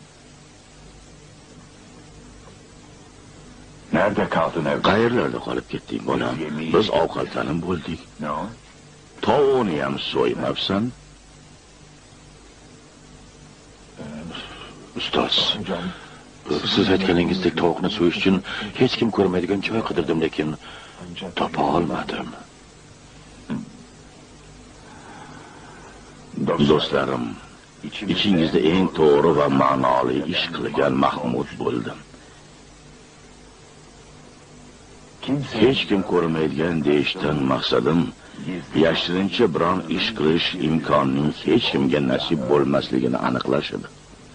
[SPEAKER 9] Nerede kaldın evde?
[SPEAKER 2] Qayerlarda qolib ketding bolam? Biz ovqatlanib bo'ldik.
[SPEAKER 9] Ne o?
[SPEAKER 2] Tovuqni ham so'ymabsan.
[SPEAKER 3] Ustoz, siz aytganingizdek tovuqni so'yish uchun hech kim ko'rmaydigan joy qidirdim, lekin topa olmadim.
[SPEAKER 2] Do'stlarim, ichingizda eng to'g'ri va ma'noli ish qilgan Mahmud bo'ldim. Hech kim ko'rmaydigan deyishdan maqsadim, yashirincha biron ish qilish imkonining hech kimga nasib bo'lmasligini aniqlash edi.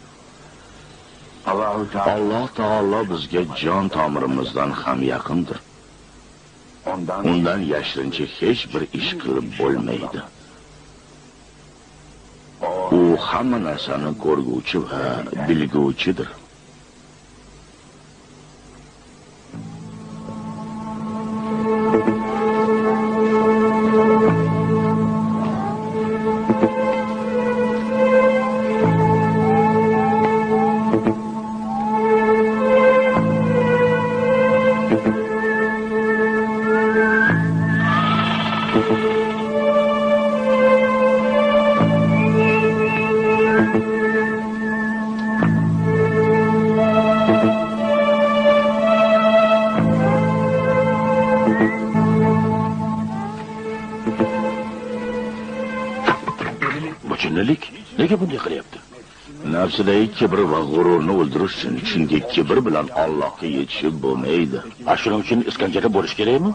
[SPEAKER 2] Alloh taolo bizga jon tomirimizdan ham yaqindir. Undan yashirincha hech bir ish qilib bo'lmaydi. U hamma narsani ko'rguvchi va bilguvchidir. Nega bunday qilyapti? Nafsidagi kibr va g'ururni o'ldirish uchun, chunki kibr bilan Allohga yetishib bo'lmaydi.
[SPEAKER 3] Shuning uchun iskanjada bo'lish kerakmi?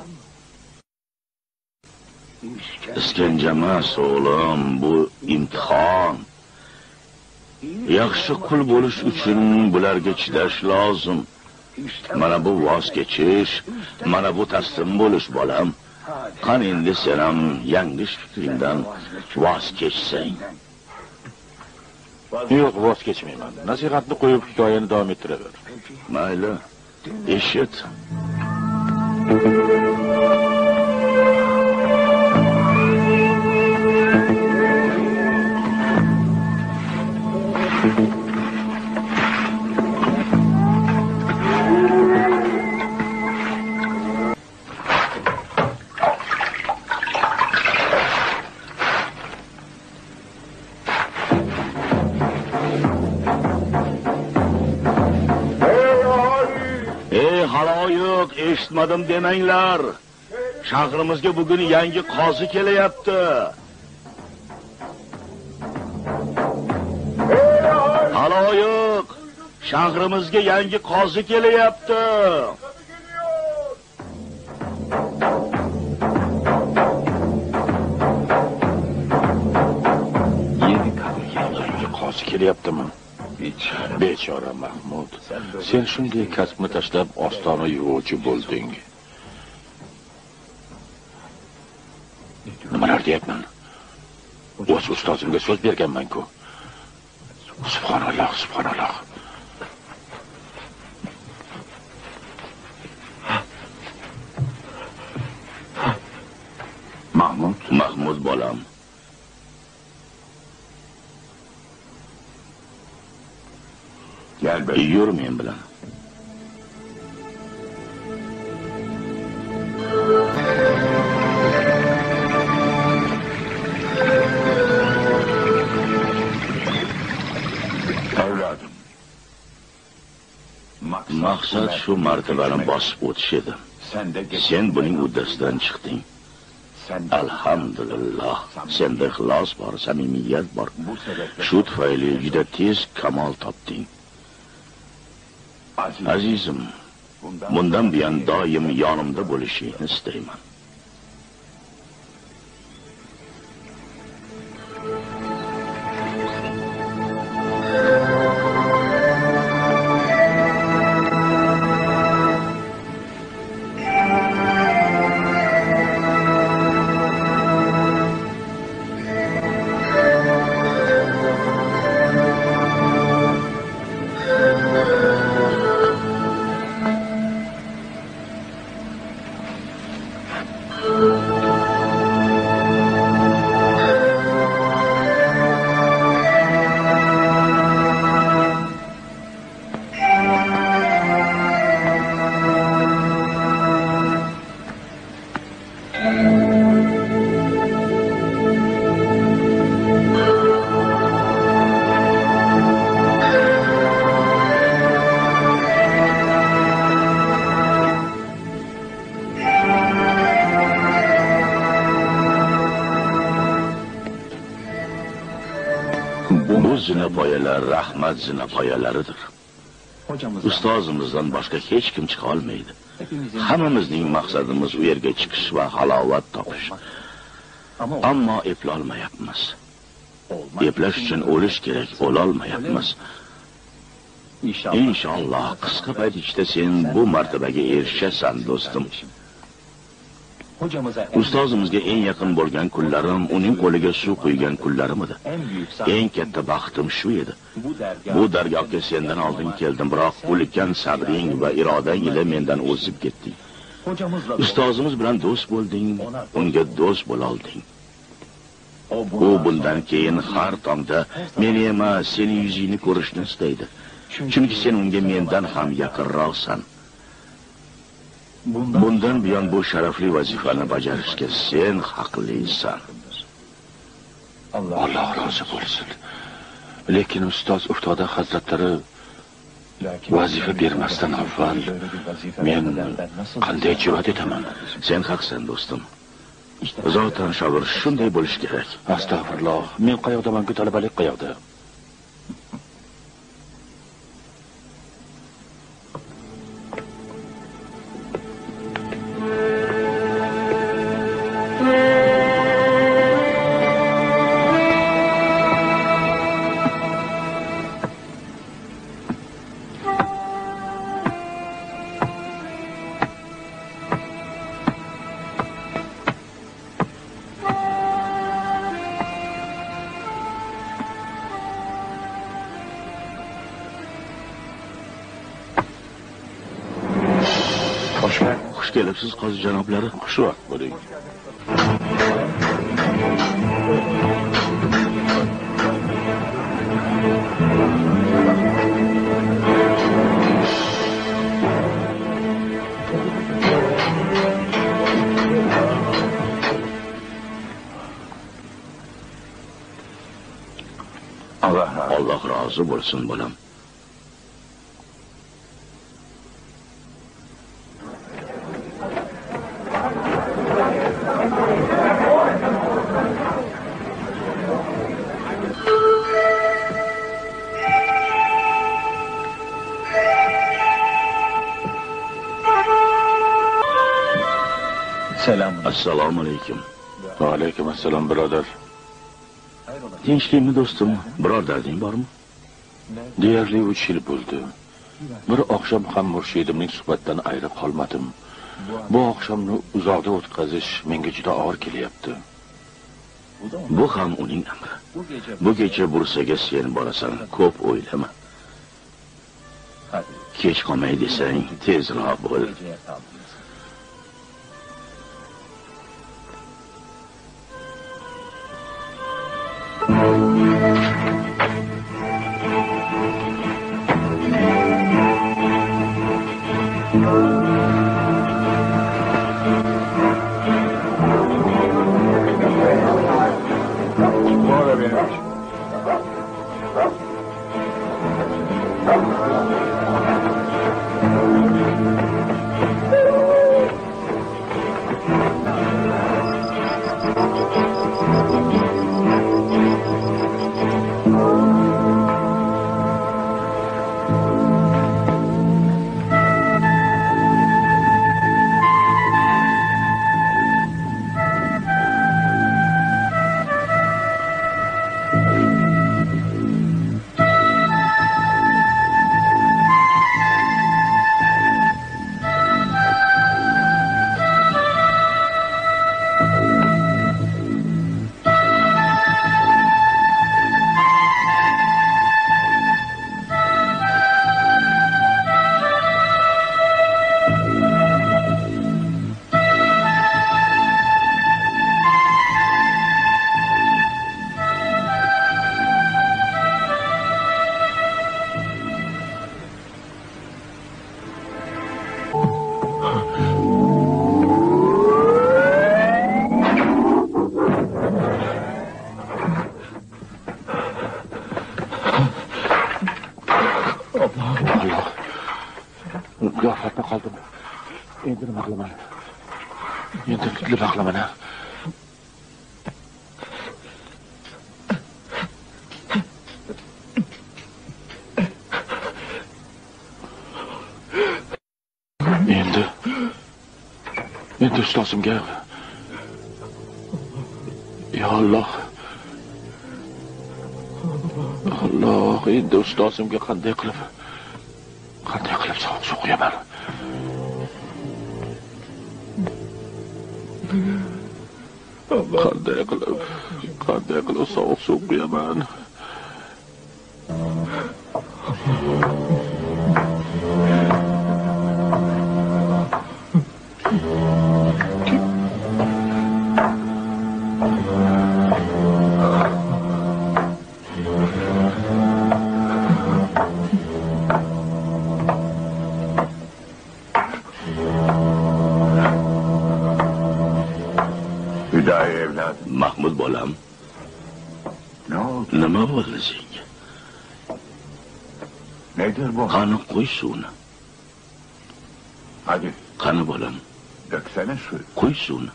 [SPEAKER 2] Iskanja emas, o'g'lim, bu imtihon. Yaxshi qul bo'lish uchun bularga chidash lozim. Mana bu voz kechish, mana bu taslim bo'lish bolam. Qani endi sen ham yanglish fikringdan voz kechsang.
[SPEAKER 3] Yo'q, voz kechmayman. Nasihatni qo'yib hikoyani davom ettiraver.
[SPEAKER 2] Mayli. Eshit. Eshitmadim demanglar. Shahrimizga bugun yangi qozi kelyapti. Haloyiq, shahrimizga yangi qozi kelyapti.
[SPEAKER 3] Yangi qozi kelyaptimi? Bechora Mahmud, sen shunday kasbni tashlab ostona yuvuvchi bo'lding. Nimalar deyapman? O'z ustozimga so'z berganman-ku. Subhanalloh, subhanalloh.
[SPEAKER 2] Mahmud bolam.
[SPEAKER 9] Gel be.
[SPEAKER 2] Yur men bilan.
[SPEAKER 9] Evladım.
[SPEAKER 2] Maqsad shu martabani bosib o'tish edi. Sen buning uddasidan chiqding. Alhamdulillah. Senda ixlos bor, samimiyat bor. Shu tufayli juda tez kamol topding. Azizim, bundan buyon doim yonimda bo'lishingni istayman. Zinapoyalar rahmat zinapoyalaridir. Ustozimizdan boshqa hech kim chiqa olmaydi. Hammamizning maqsadimiz u yerga chiqish va halovat topish. Ammo eplolmayapmiz. Eplash uchun o'lish kerak, o'lolmayapmiz. Inshaalloh qisqa payt ichida sen bu martabaga erishasan, do'stim. Ustozimizga eng yaqin bo'lgan kunlarim uning qo'liga suv quygan kunlarim edi. Eng katta baxtim shu edi. Bu dargohga sendan oldin keldim, biroq ulkan sabring va irodang ila mendan o'zib ketding. Ustozimiz bilan do'st bo'lding, unga do'st bo'la olding. U bundan keyin har tongda meni emas, sening yuzingni ko'rishni istaydi. Chunki sen unga mendan ham yaqinroqsan. Bundan buyon bu sharafli vazifani bajarishga sen haqlisan.
[SPEAKER 3] Alloh rozi bo'lsin. Lekin ustoz Uftoda hazratlari vazifa bermasdan avval men qanday jur'at etaman?
[SPEAKER 2] Sen haqsan, do'stim. Zotan shogird shunday bo'lish kerak.
[SPEAKER 3] Astag'firulloh. Men qayoqdaman-ku, talabalik qayoqda?
[SPEAKER 2] Xush kelibsiz, qozi janoblari.
[SPEAKER 3] Xushvaqt bo'ling.
[SPEAKER 2] Alloh rozi bo'lsin, bolam.
[SPEAKER 8] Selam.
[SPEAKER 2] Assalomu alaykum.
[SPEAKER 3] Va alaykum assalom, birodar.
[SPEAKER 2] Tinchlikmi do'stim? Biror darding bormi?
[SPEAKER 3] Deyarli 3 yil bo'ldi. Bir oqshom ham murshidimning suhbatdan ayri qolmadim. Bu oqshomni uzoqda o'tkazish menga juda og'ir kelyapti.
[SPEAKER 2] Bu ham uning amri. Bu kecha Bursaga sen borasan, ko'p o'ylama. Kech qolmay desang, tezroq bo'l.
[SPEAKER 3] Gaflatda qoldim. Endi nima qilaman? Endi nima qilaman? Endi ustozimga Ya Allah. Allah, endi ustozimga qanday qilib sovuq suv quyaman? Qanday qilib sovuq suv quyaman?
[SPEAKER 2] Mahmud bolam. Nima bo'ldi senga?
[SPEAKER 9] Nedir bu?
[SPEAKER 2] Qani qo'y suvni.
[SPEAKER 9] Hadi.
[SPEAKER 2] Qani bolam.
[SPEAKER 9] Döksene su.
[SPEAKER 2] Qo'y suvni.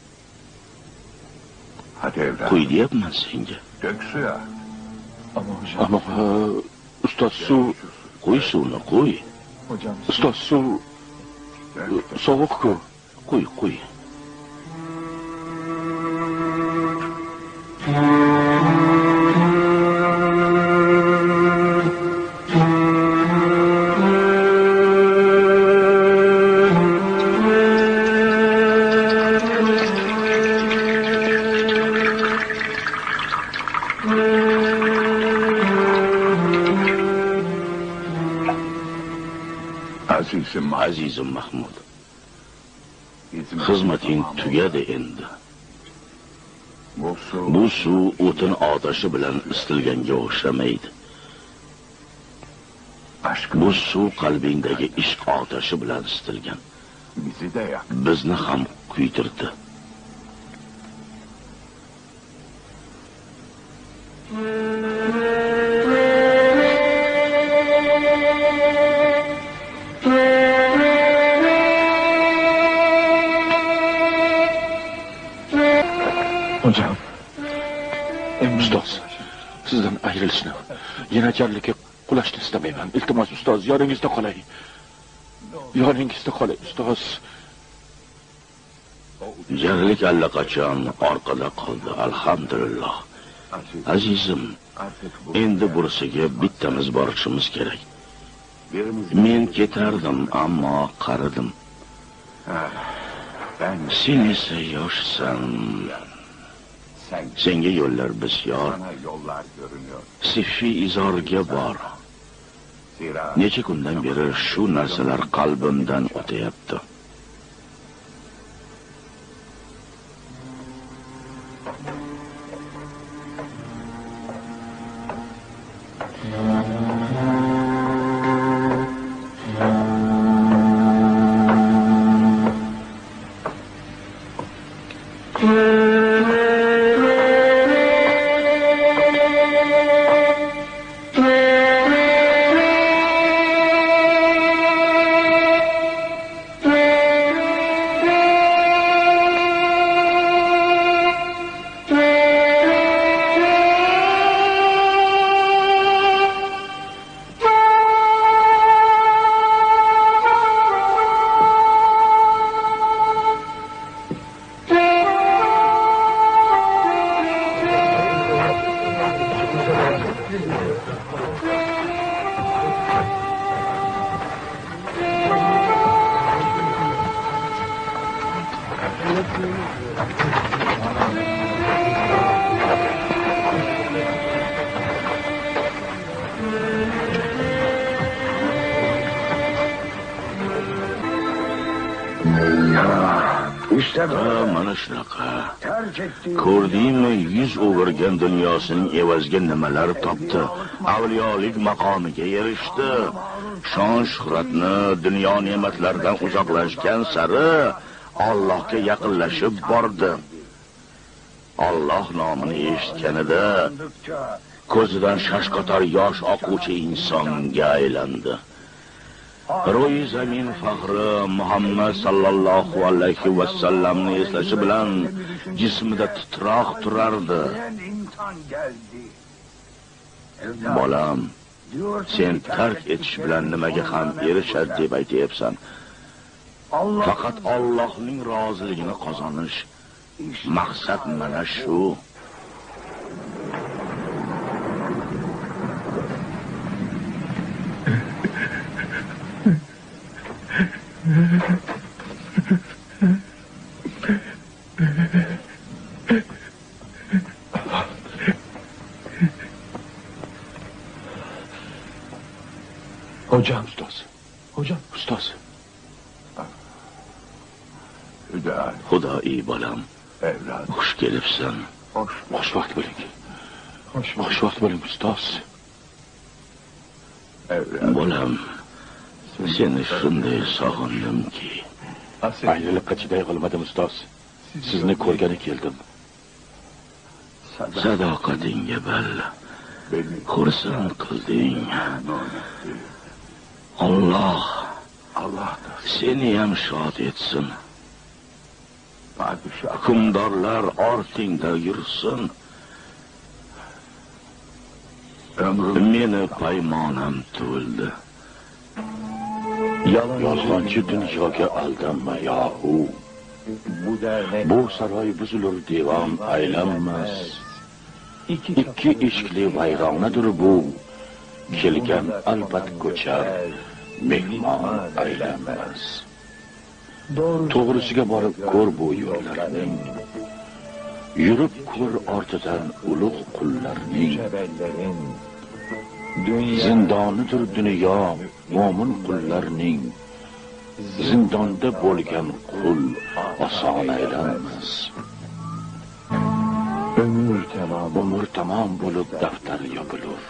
[SPEAKER 9] Hadi evlat.
[SPEAKER 2] Qo'y deyapman senga.
[SPEAKER 9] Dök suya.
[SPEAKER 3] Ama ustoz suv,
[SPEAKER 2] qo'y suvni, qo'y.
[SPEAKER 3] Ustoz suv sovuq-ku.
[SPEAKER 2] Qo'y. Azizim Mahmud. Xizmating tugadi endi. Bu suv o'tin otashi bilan istilganga o'xshamaydi. Bu suv qalbingdagi ishq otashi bilan istilgan. Bizni ham kuydirdi.
[SPEAKER 8] Hocam.
[SPEAKER 3] Ustoz, sizdan ayrilishni, yana jarlikka qulashni istamayman. Iltimos ustoz, yoningizda qolay. Yoningizda qolay ustoz.
[SPEAKER 2] Jarlik allaqachon orqada qoldi, alhamdulillah. Azizim, endi bursiga bittamiz borishimiz kerak. Men ketardim, ammo qaridim. Sen esa yoshsan. Senga yo'llar bisyor. Sifi izorga bor. Necha kundan beri shu narsalar qalbimdan o'tayapti. Mana shunaqa. Ko'rdingmi, yuz o'girgan dunyosining evaziga nimalar topdi? Avliyolik maqomiga erishdi. Shon shuhratni, dunyo ne'matlaridan uzoqlashgan sari Allohga yaqinlashib bordi. Alloh nomini eshitganida ko'zidan shashqator yosh oquvchi insonga aylandi. Ro'yi zamin faxri Muhammad sallallohu alayhi va sallamni eslashi bilan jismida titroq turardi. Bolam, sen tark etish bilan nimaga ham erishadi deb aytayapsan. Faqat Allohning roziligini qozonish. Maqsad mana shu.
[SPEAKER 3] Hocam ustoz. Hocam ustoz.
[SPEAKER 2] Xudoiy bolam. Xush kelibsan.
[SPEAKER 3] Xush vaqt bo'ling. Xush vaqt bo'ling ustoz.
[SPEAKER 2] Bolam, seni shunday sog'indimki.
[SPEAKER 3] Ayrilib chiday qolmadim ustoz. Sizni ko'rgani keldim.
[SPEAKER 2] Sadoqatingga balla. Xursand qilding. Alloh seni ham shod etsin. Hukmdorlar ortingda yursin. Meni paymonam to'ldi.
[SPEAKER 3] Yolg'onchi dunyoga aldanma yohu. Bu saroy buzulur divan aylanmas. Ikki ishqli vayronadir bu. Kelgan albat ko'char, mehmon aylanmas. To'g'risiga borib ko'r bu yo'llarning. Yurib ko'r ortidan ulug' qullarning. Zindonidir dunyo, mo'min qullarning. zindonda bo'lgan qul oson aylanmas. Umr tamom bo'lib daftar yopilur.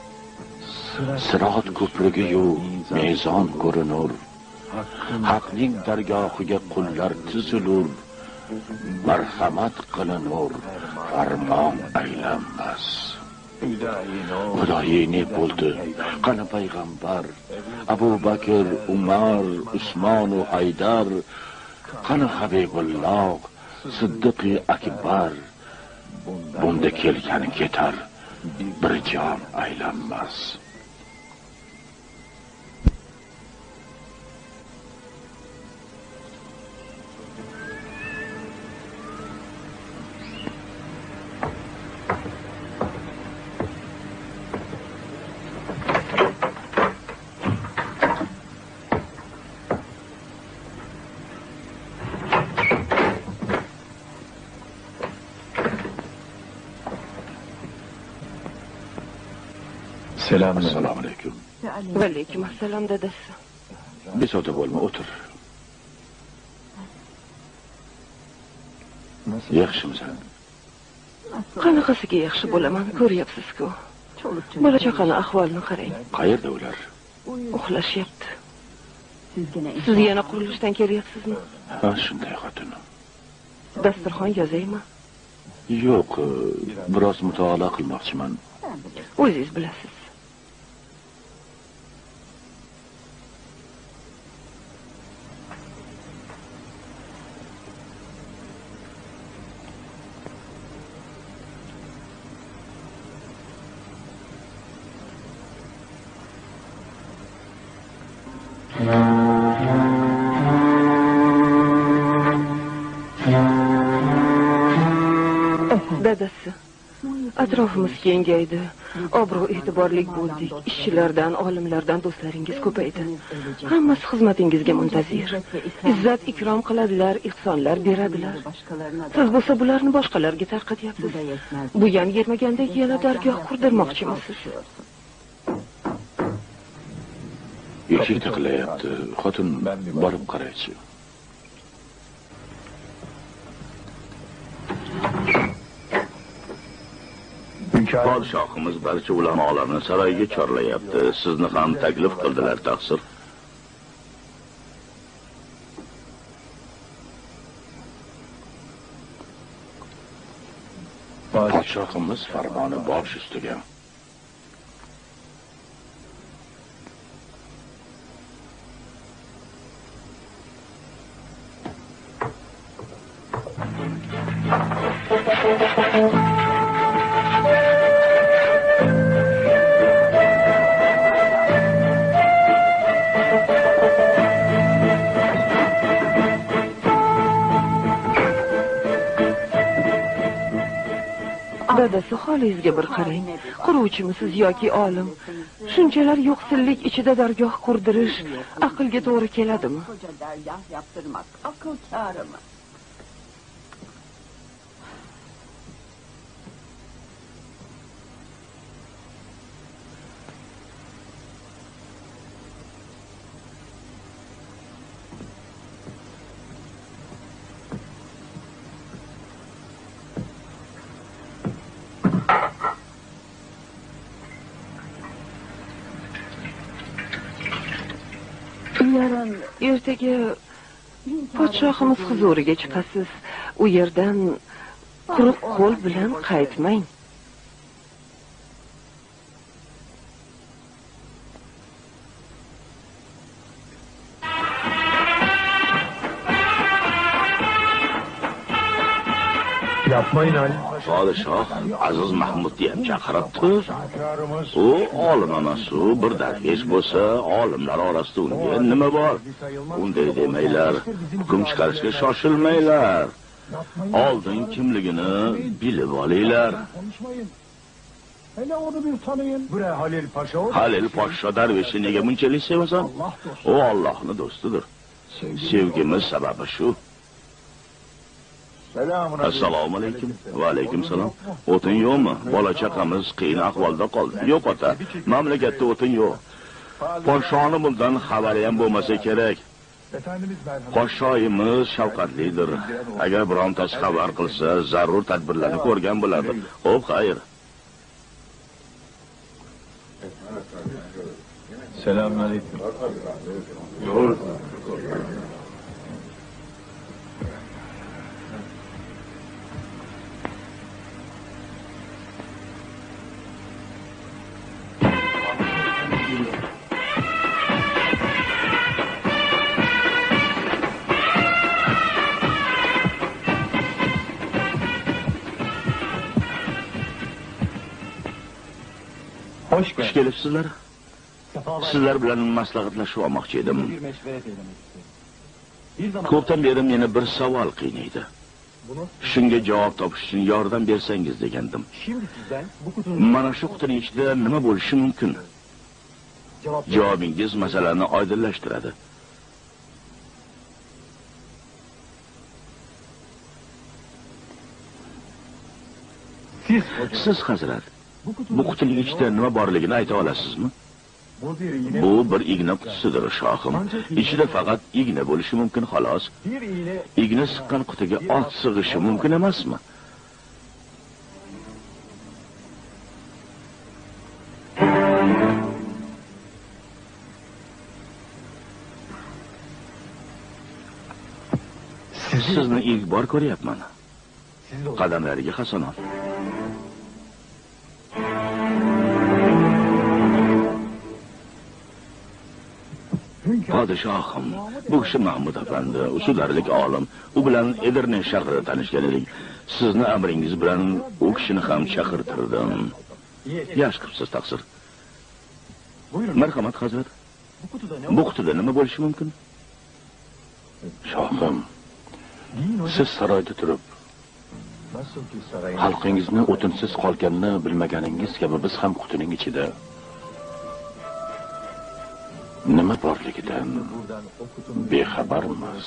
[SPEAKER 3] Sirot ko'prigi-yu mezon ko'rinur. Haqning dargohiga qullar tizilur. Marhamat qilinur, farmon aylanmas. Xudoyi ne bo'ldi? Qani payg'ambar, Abu Bakr, Umar, Usmon va Haydar, qani Habibulloh, Siddiq akbar. Bunda kelgani ketar, bir jon aylanmas. Assalomu alaykum.
[SPEAKER 1] Va alaykum assalom dadasi.
[SPEAKER 3] Bezovta bo'lma, o'tir. Yaxshimisan?
[SPEAKER 1] Qanaqasiga yaxshi bo'laman, ko'ryapsiz-ku. Bola chaqani ahvolini qarang.
[SPEAKER 3] Qayerda ular?
[SPEAKER 1] Uxlashyapti. Siz yana qurilishdan kelyapsizmi?
[SPEAKER 3] Ha, shunday xotin.
[SPEAKER 1] Dasturxon yozaymi?
[SPEAKER 3] Yo'q, biroz mutolaa qilmoqchiman.
[SPEAKER 1] O'zingiz bilasiz. Dadasi, atrofimiz kengaydi, obro' e'tiborli bo'ldik, ishchilardan, olimlardan do'stlaringiz ko'paydi. Hammasi xizmatingizga muntazir. Izzat ikrom qiladilar, ihsonlar beradilar. Siz bo'lsa bularni boshqalarga tarqatyapsiz. Bu ham yetmagandek yana dargoh qurdirmoqchimisiz?
[SPEAKER 3] Eshik taqilayapti. Xotin borib qaraychi.
[SPEAKER 2] Podshohimiz barcha ulamolarni saroyga chorlayapti. Sizni ham taklif qildilar, taqsir.
[SPEAKER 3] Podshohimiz farmoni bosh ustiga.
[SPEAKER 1] Dadasi, holingizga bir qarang. Quruvchimisiz yoki olim? Shunchalar yo'qsillik ichida dargoh qurdirish aqlga to'g'ri keladimi?
[SPEAKER 7] Koca dergah yaptırmak akıl kârı mı?
[SPEAKER 1] Ertaga podshohimiz huzuriga chiqasiz. U yerdan quruq qo'l bilan qaytmang.
[SPEAKER 8] Yapmayın Ali.
[SPEAKER 2] Podshoh Aziz Mahmudni ham chaqiribdi. U olim emas, u bir darvesh bo'lsa, olimlar orasida unga nima bor? Unday demanglar, hukm chiqarishga shoshilmanglar. Oldin kimligini bilib olinglar.
[SPEAKER 8] Hele onu bir tanıyın. Buraya Halil Paşa olur.
[SPEAKER 2] Halil Podsho darveshi nega bunchalik sevasan? U Allohning do'stidir. Sevgimiz sababi shu. Assalomu alaykum. Va alaykum salom. O'tin yo'qmi? Bola chaqamiz qiyin ahvolda qoldi. Yo'q ota, mamlakatda o'tin yo'q. Podshoni bundan xabari ham bo'lmasa kerak. Podshoyimiz shafqatlidir. Agar birontasi xabar qilsa, zarur tadbirlarni ko'rgan bo'ladi. Xo'p, xayr.
[SPEAKER 8] Selamünaleyküm.
[SPEAKER 2] Xush kelibsizlar. Sizlar bilan maslahatlashib olmoqchi edim. Ko'pdan beri meni bir savol qiynaydi. Shunga javob topish uchun yordam bersangiz degandim. Mana shu qutining ichida nima bo'lishi mumkin? Javobingiz masalani oydinlashtiradi. Siz hazrat, bu qutining ichida nima borligini ayta olasizmi? Bu bir igna qutisidir, shohim. Ichida faqat igna bo'lishi mumkin, xolos. Igna siqqan qutiga ot sig'ishi mumkin emasmi? Sizni ilk bor ko'ryapman. Qadamlariga hasanot. Podshohim, bu kishi Mahmud afandi, usullarlik olim. U bilan Edirne shahrida tanishgan edik. Sizni amringiz bilan u kishini ham chaqirtirdim. Yaxshi qilibsiz, taqsir. Marhamat, hazrat. Bu qutida nima bo'lishi mumkin?
[SPEAKER 3] Shohim, siz saroyda turib xalqingizni o'tinsiz qolganini bilmaganingiz kabi biz ham qutining ichida nima borligidan bexabarmiz.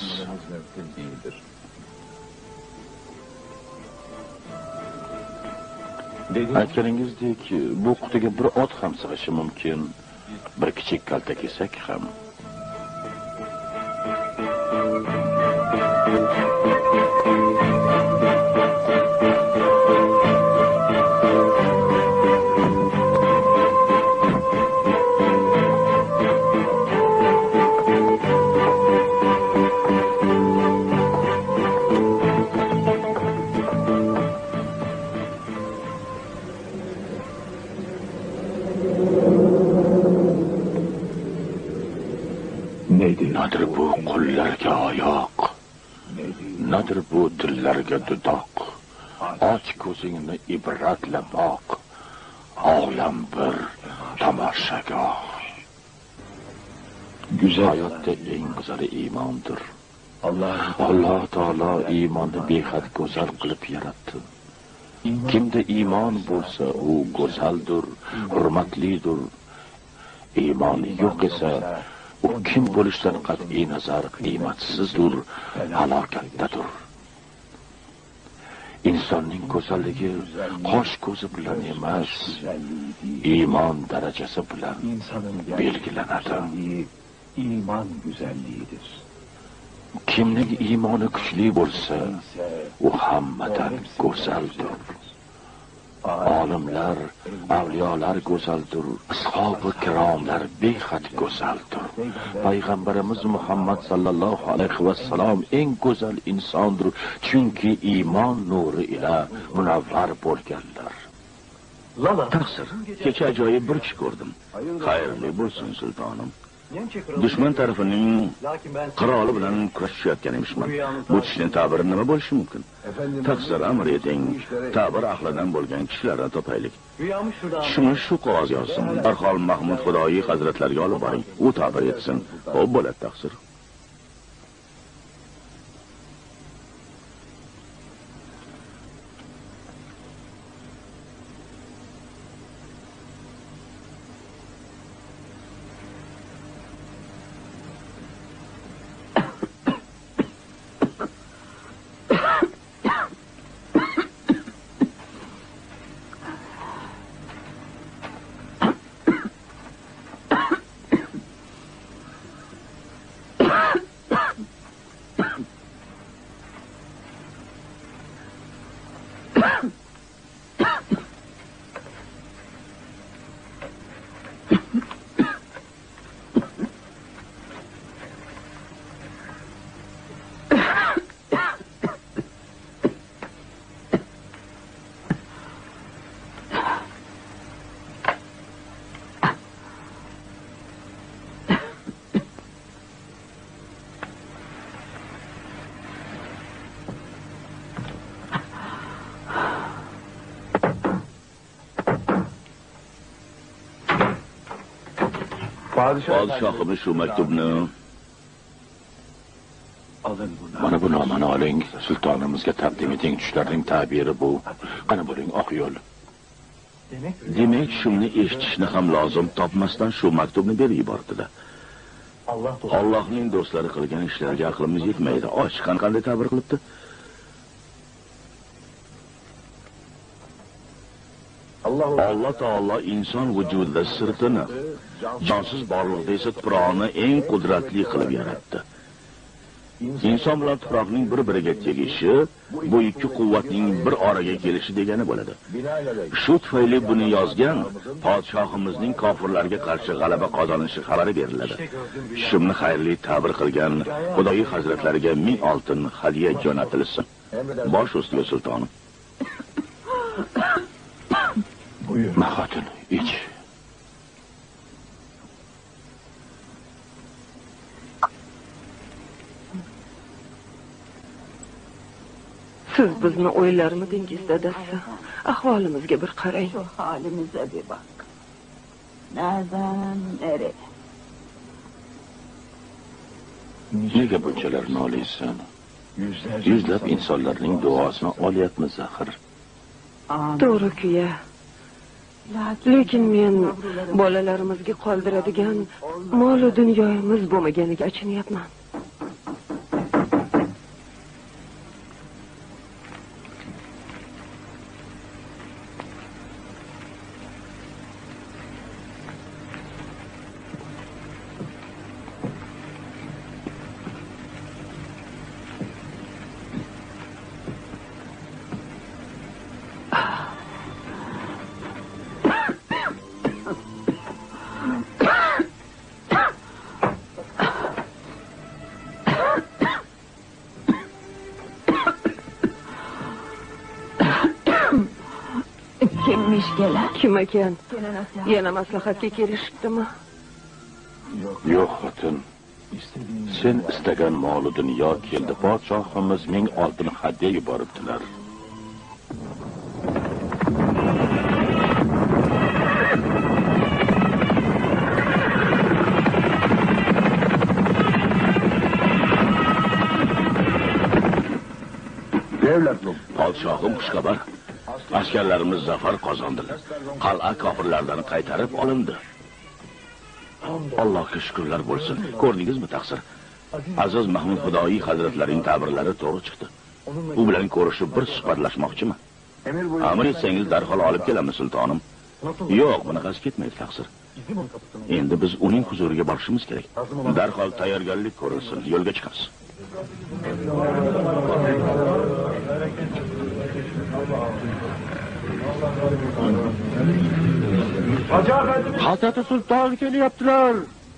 [SPEAKER 3] Aytganingizdek, bu qutiga bir ot ham sig'ishi mumkin, bir kichik kalta kesak ham. Nadir bu qullarga oyoq, nadir bu dillarga dudoq, och ko'zingni ibratla boq, olam bir tomoshagoh. Hayotda eng go'zali iymondir. Alloh taolo iymonni behad go'zal qilib yaratdi. Kimda iymon bo'lsa, u go'zaldir, hurmatlidir. Iymoni yo'q esa u kim bo'lishidan qat'iy nazar qiymatsizdir, halokatdadir. Insonning go'zalligi qosh ko'zi bilan emas, iymon darajasi bilan belgilanadi.
[SPEAKER 8] İman güzelliğidir.
[SPEAKER 3] Kimning iymoni kuchli bo'lsa, u hammadan go'zaldir. Olimlar, avliyolar go'zaldir, ashabi kiromlar behad go'zaldir. Payg'ambarimiz Muhammad sallallohu alayhi va sallam eng go'zal insondir, chunki iymon nuri ila munavvar bo'lganlar.
[SPEAKER 2] Taqsir, kecha ajoyib bir kishi ko'rdim. Xayrli bo'lsin sultonim. Dushman tarafining qiroli bilan kurashayotgan emishman. Bu kishining ta'biri nima bo'lishi mumkin? Taqsir, amr eting, ta'bir ahlidan bo'lgan kishilarni topaylik. Shuni shu qog'oz yozsin. Darhol Mahmud Xudoyi hazratlariga olib boring. U ta'bir etsin. Xo'p bo'ladi, taqsir. Podshohimiz shu maktubni
[SPEAKER 3] Mana bu nomani oling, sultonimizga taqdim eting. Tushlarning ta'biri bu. Qani bo'ling, oq yo'l.
[SPEAKER 2] Demak, shuni eshitishni ham lozim topmasdan shu maktubni berib yubordi-da. Allohning do'stlari qilgan ishlarga aqlimiz yetmaydi. Ochiqdan qanday ta'bir qilibdi? Alloh taolo inson vujudida sirtini, jonsiz borliqda esa tuproqni eng qudratli qilib yaratdi. Inson bilan tuproqning bir-biriga tegishi bu ikki quvvatning bir oraga kelishi degani bo'ladi. Shu tufayli buni yozgan podshohimizning kofirlarga qarshi g'alaba qozonishi xabari beriladi. Shimni xayrli ta'bir qilgan Xudoy hazratlariga 1000 oltin hadiya jo'natilsin. Bosh ustiga sultonim.
[SPEAKER 3] Mahotin, ich.
[SPEAKER 1] Siz bizni o'ylarmidingiz, dadasi? Ahvolimizga bir qarang.
[SPEAKER 7] Şu halimize bir bak. Nereden nereye?
[SPEAKER 3] Nega bunchalar noliysan? Yuzlab insonlarning duosini olyapmiz axir.
[SPEAKER 1] To'g'ri-ku ya. Lekin men bolalarimizga qoldiradigan mol-u dunyomiz bo'lmaganiga achinyapman.
[SPEAKER 7] Kimmiş gelen?
[SPEAKER 1] Kim ekan? Yana maslahatga kelishibdimi?
[SPEAKER 3] Yo'q, xotin. Sen istagan mol-u dunyo keldi. Podshohimiz 1000 oltin hadya yuboribdilar.
[SPEAKER 2] Podshohim xushxabar. Askarlarimiz zafar qozondilar. Qal'a kofirlardan qaytarib olindi. Allohga shukrlar bo'lsin. Ko'rdingizmi taqsir? Aziz Mahmud Xudoyi hazratlarining ta'birlari to'g'ri chiqdi. U bilan ko'rishib bir suhbatlashmoqchimi? Amr etsangiz darhol olib kelamiz sultonim. Yo'q, bunaqasi ketmaydi taqsir. Endi biz uning huzuriga borishimiz kerak. Darhol tayyorgarlik ko'rilsin, yo'lga chiqamiz.
[SPEAKER 3] Hazrati sulton kelyaptilar.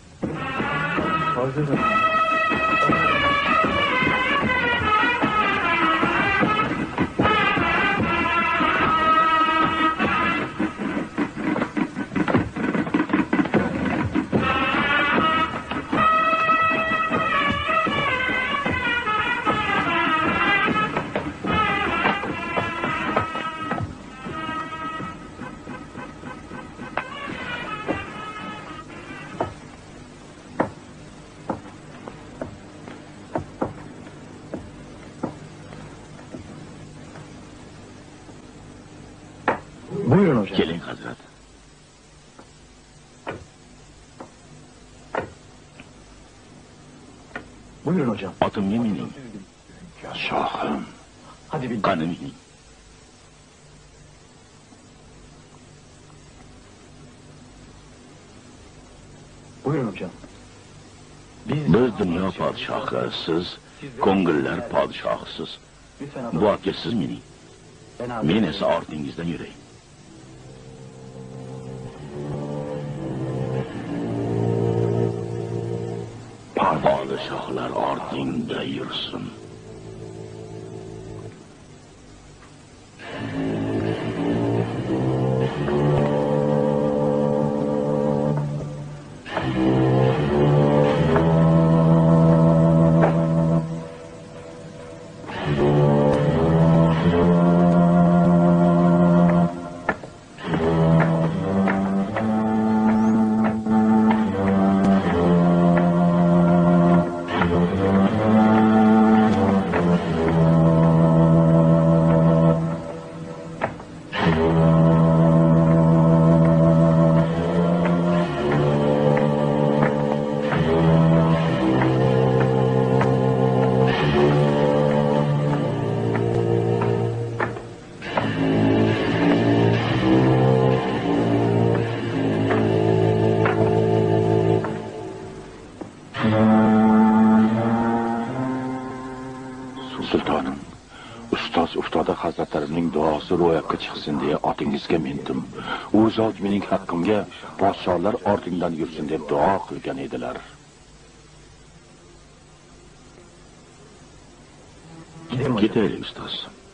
[SPEAKER 8] Buyurun hocam.
[SPEAKER 2] Keling hazrat.
[SPEAKER 8] Buyurun hocam.
[SPEAKER 2] Otimga mining.
[SPEAKER 3] Shohim.
[SPEAKER 8] Hadi bin.
[SPEAKER 2] Qani mining.
[SPEAKER 8] Buyurun hocam.
[SPEAKER 2] Biz dunyo podshohi, siz ko'ngillar podshohisiz. Bu otga siz mining. Men esa ortingizdan yuray. Podshohlar ortingda yursin.
[SPEAKER 3] Sultonim, ustoz uftoda hazratlarining duosi ro'yobga chiqsin deya otingizga mindim. U zot mening haqqimga podsholar ortingdan yursin deb duo qilgan edilar.
[SPEAKER 2] Ketaylik ustoz.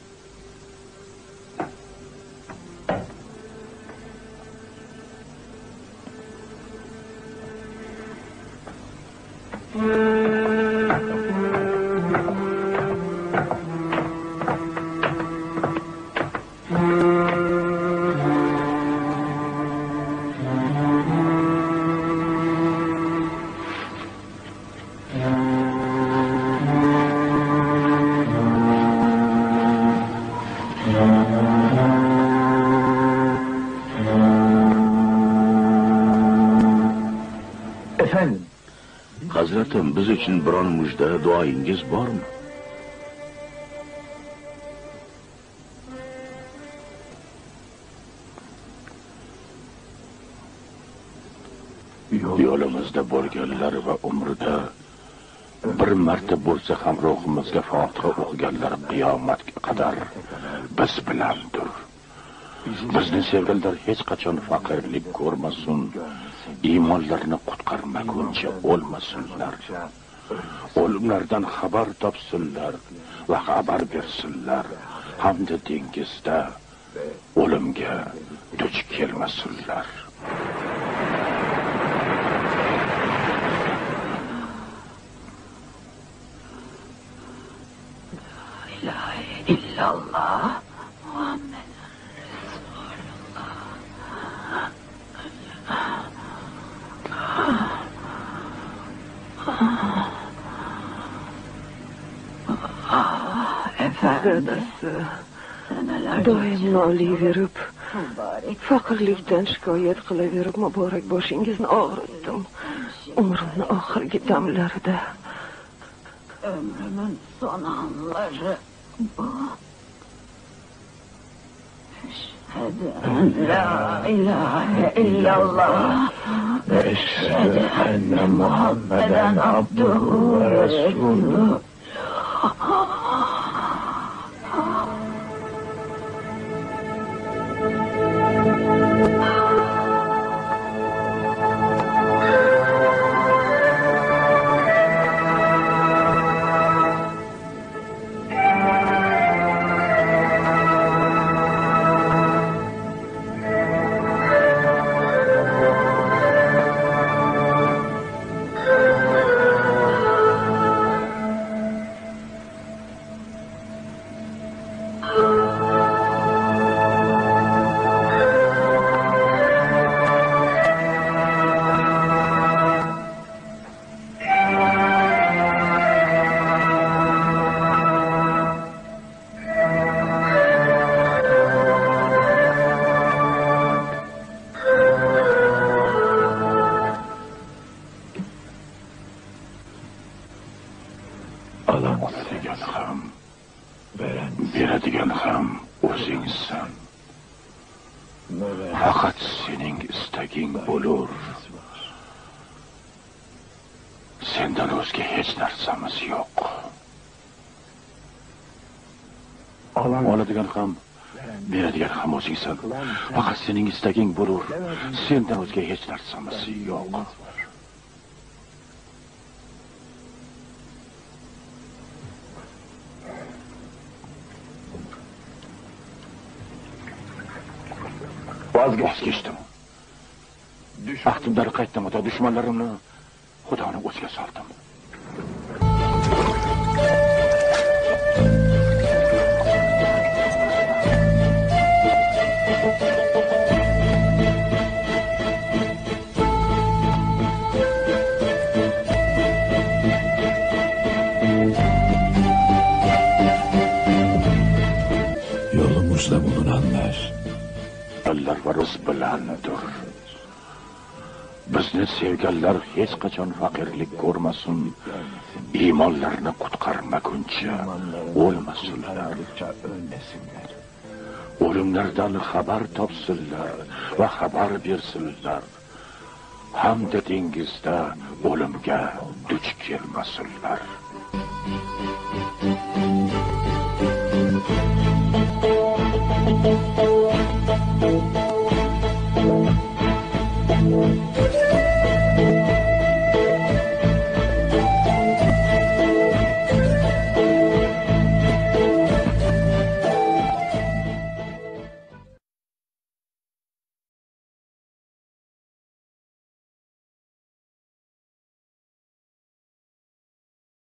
[SPEAKER 2] Hazratim, biz uchun biron mujda, duoyingiz bormi?
[SPEAKER 3] Yo'limizda bo'lganlar va umrida bir marta bo'lsa ham ruhimizga Fotiha o'qiganlar qiyomatga qadar biz bilandir. Bizni sevganlar hech qachon faqirlik ko'rmasin, iymonlarini qutqarmaguncha o'lmasinlar. O'limlardan xabar topsinlar va xabar bersinlar, hamda dengizda o'limga duch kelmasinlar.
[SPEAKER 7] La ilahe illallah Muhammed
[SPEAKER 1] Dadasi doim noliyverib, faqirlikdan shikoyat qilaverib muborak boshingizni og'ritdim. Umrimni oxirgi damlarida.
[SPEAKER 7] Ömrümün son anları bu. Eşhedü en la ilahe illallah ve eşhedü enne Muhammeden abduhu ve resuluhu.
[SPEAKER 3] Oladigan ham, beradigan ham o'zingsan. Faqat sening istaging bo'lur. Sendan o'zga hech narsamiz yo'q. Oladigan ham, beradigan ham o'zingsan. Faqat sening istaging bo'lur. Sendan o'zga hech narsamiz yo'q. Vazgeçtim. Ahdimdan qaytdim, ota dushmanlarimni Xudoni o'ziga soldim.
[SPEAKER 10] Yolumuzda bulunanlar
[SPEAKER 3] Allah va Rus bilandir. Bizni sevganlar hech qachon faqirlik ko'rmasin, iymonlarini qutqarmaguncha o'lmasinlar. O'limlardan xabar topsinlar va xabar bersinlar. Hamda dengizda o'limga duch kelmasinlar.
[SPEAKER 7] Thank you.